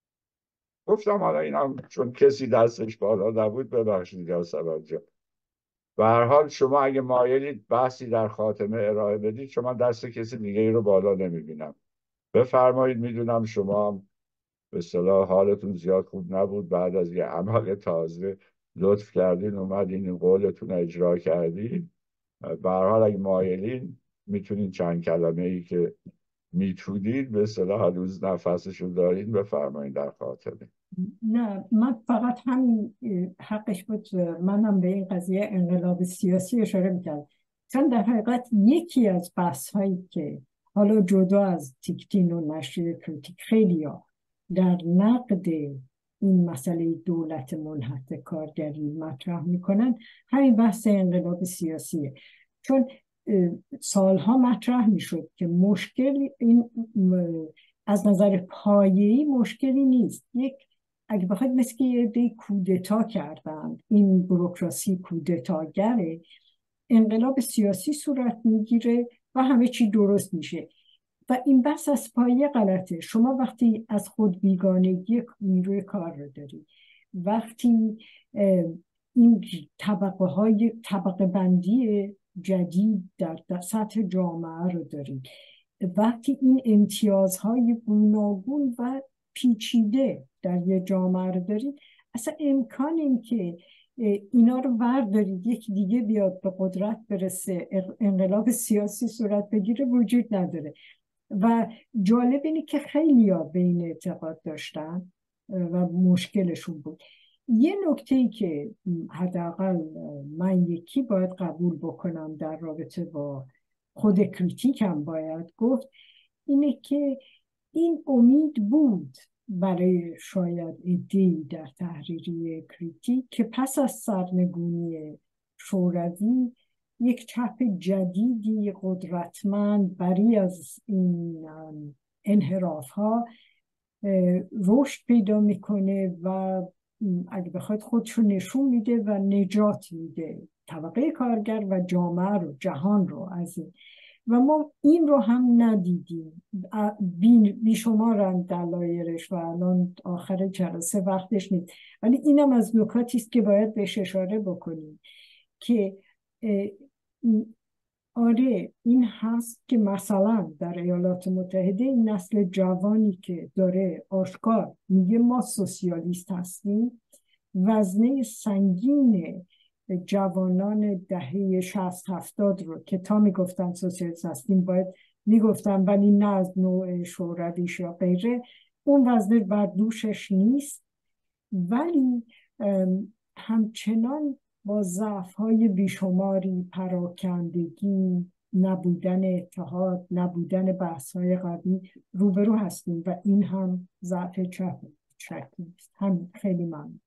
گفتم حالا اینم چون کسی دستش بالا نبود ببخشید یاسمن جان. به هر حال شما اگه مایلید بحثی در خاتمه ارائه بدید، شما دست کسی دیگه ای رو بالا نمیبینم، بفرمایید. میدونم شما هم به اصطلاح حالتون زیاد خوب نبود، بعد از یه عمل تازه لطف کردین اومدین این قولتون اجرا کردین. به هر حال اگه مایلین میتونین چند کلمه ای که میتونید به اصطلاح هنوز نفسشون دارین بفرمایید در خاتمه. نه من فقط همین حقش بود، منم به این قضیه انقلاب سیاسی اشاره میکردم، چون در حقیقت یکی از بحث هایی که حالا جدا از تیکتین و نشریه کریتیک خیلی ها در نقد این مسئله دولت منحط کارگری مطرح میکنن همین بحث انقلاب سیاسیه. چون سالها مطرح میشد که مشکل این از نظر پایه‌ای مشکلی نیست، یک اگه بخواید مثل که یه عده کودتا کردن، این بوروکراسی کودتاگره، انقلاب سیاسی صورت میگیره و همه چی درست میشه و این بحث از پایه غلطه. شما وقتی از خود بیگانگی نیروی کار رو داری، وقتی این طبقه های طبقه بندی جدید در سطح جامعه رو داری، وقتی این امتیازهای گوناگون و پیچیده در یه جامعه رو دارید، اصلا امکان این که اینا رو وردارید یکی دیگه بیاد به قدرت برسه انقلاب سیاسی صورت بگیره وجود نداره. و جالب اینه که خیلی ها به این اعتقاد داشتن و مشکلشون بود. یه نکته‌ای که حداقل من یکی باید قبول بکنم در رابطه با خود کریتیک هم باید گفت اینه که این امید بود برای شاید عده‌ای در تحریریه کریتیک که پس از سرنگونی شوروی یک چپ جدیدی قدرتمند بری از این انحراف ها رشد پیدا میکنه و اگه بخواید خودشو نشون میده و نجات میده طبقه کارگر و جامعه رو، جهان رو از این. و ما این رو هم ندیدیم، بیشمارن دلایلش و الان آخر جلسه وقتش نیست، ولی اینم از نکاتی است که باید بهش اشاره بکنیم که آره این هست که مثلا در ایالات متحده این نسل جوانی که داره آشکار میگه ما سوسیالیست هستیم، وزنه سنگین جوانان دهه شصت هفتاد رو که تا میگفتن سوسیالیست هستیم باید میگفتن ولی نه از نوع شورویش یا غیره، اون وزنه بر دوشش نیست، ولی همچنان با ضعف‌های بیشماری، پراکندگی، نبودن اتحاد، نبودن بحث‌های قوی روبرو هستیم و این هم ضعف چپ نیست. هم خیلی ممنون.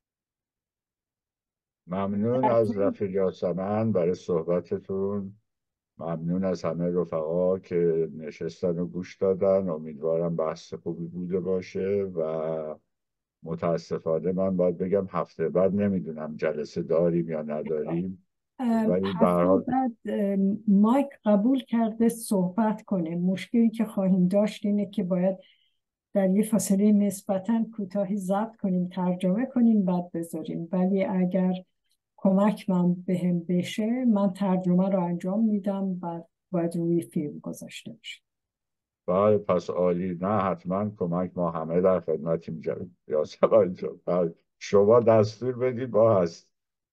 ممنون از رفیق یاسمن برای صحبتتون، ممنون از همه رفقا که نشستن و گوش دادن. امیدوارم بحث خوبی بوده باشه و متاسفانه من باید بگم هفته بعد نمیدونم جلسه داریم یا نداریم، ولی به هر حال بعد مایک قبول کرده صحبت کنه. مشکلی که خواهیم داشت اینه که باید در یه فاصله نسبتاً کوتاهی ضبط کنیم، ترجمه کنیم، بعد بذاریم. ولی اگر کمک من بهم بشه من ترجمه رو انجام میدم و باید روی فیلم گذاشته بشه. بله پس عالی. نه حتما کمک، ما همه در خدمتیم جناب یاسمن جان، شما دستور بدید با هست.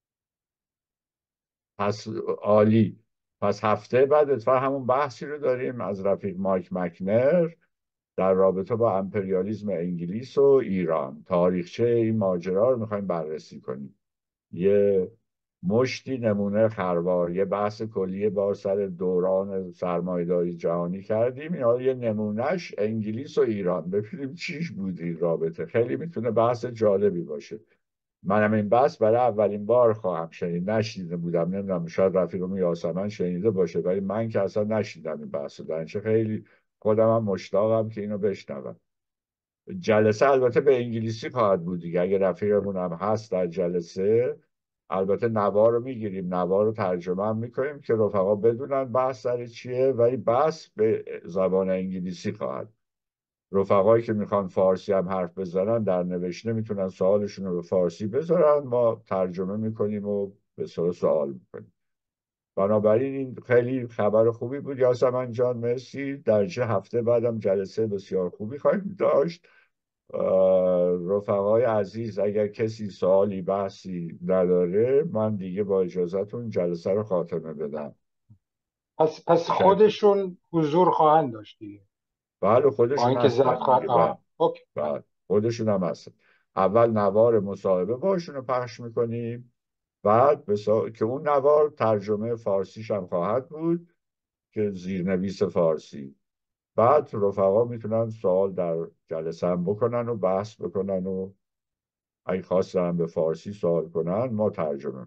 پس عالی. پس هفته بعد اتفاقا همون بحثی رو داریم از رفیق مایک مکنر در رابطه با امپریالیسم انگلیس و ایران، تاریخچه این ماجرا رو میخوایم بررسی کنیم. یه مشتی نمونه خروار، یه بحث کلی با سر دوران سرمایه‌داری جهانی کردیم، یا یه نمونهش انگلیس و ایران، ببینیم چیش بود این رابطه. خیلی میتونه بحث جالبی باشه. منم این بحث برای اولین بار خواهم شنید، نشنیده بودم، نمیدونم شاید رفیقم یاسمن شنیده باشه، ولی من که اصلا نشنیدم این بحث. در خیلی خودم هم مشتاقم که اینو بشنوم. جلسه البته به انگلیسی خواهد بود دیگه، اگه رفیقمون هم هست در جلسه، البته نوا رو میگیریم، نوا رو ترجمه هم میکنیم که رفقا بدونن بحث سر چیه، ولی بحث به زبان انگلیسی خواهد. رفقایی که میخوان فارسی هم حرف بزنن در نوشته میتونن سوالشون رو به فارسی بذارن، ما ترجمه میکنیم و به سوال سوال میکنیم. بنابراین این خیلی خبر خوبی بود یاسمن جان، مرسی. در چه هفته بعدم جلسه بسیار خوبی خواهیم داشت. رفقای عزیز اگر کسی سوالی بحثی نداره، من دیگه با اجازهتون جلسه رو خاتمه بدم. پس پس شکر. خودشون حضور خواهند داشت دیگه؟ بله با خودشون اینکه ضبط هستن خواهد. دیگه. بله آها اوکی. بله خودشون هم هستن. اول نوار مصاحبه باشون رو پخش میکنیم، بعد بسا... که اون نوار ترجمه فارسیش هم خواهد بود که زیرنویس فارسی. بعد رفقا میتونن سوال در جلسه هم بکنن و بحث بکنن و اگه خواستن به فارسی سوال کنن ما ترجمه.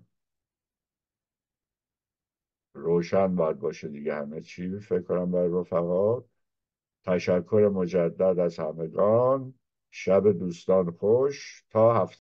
روشن باید باشه دیگه همه چی فکر کنم برای رفقا. تشکر مجدد از همگان. شب دوستان خوش تا هفته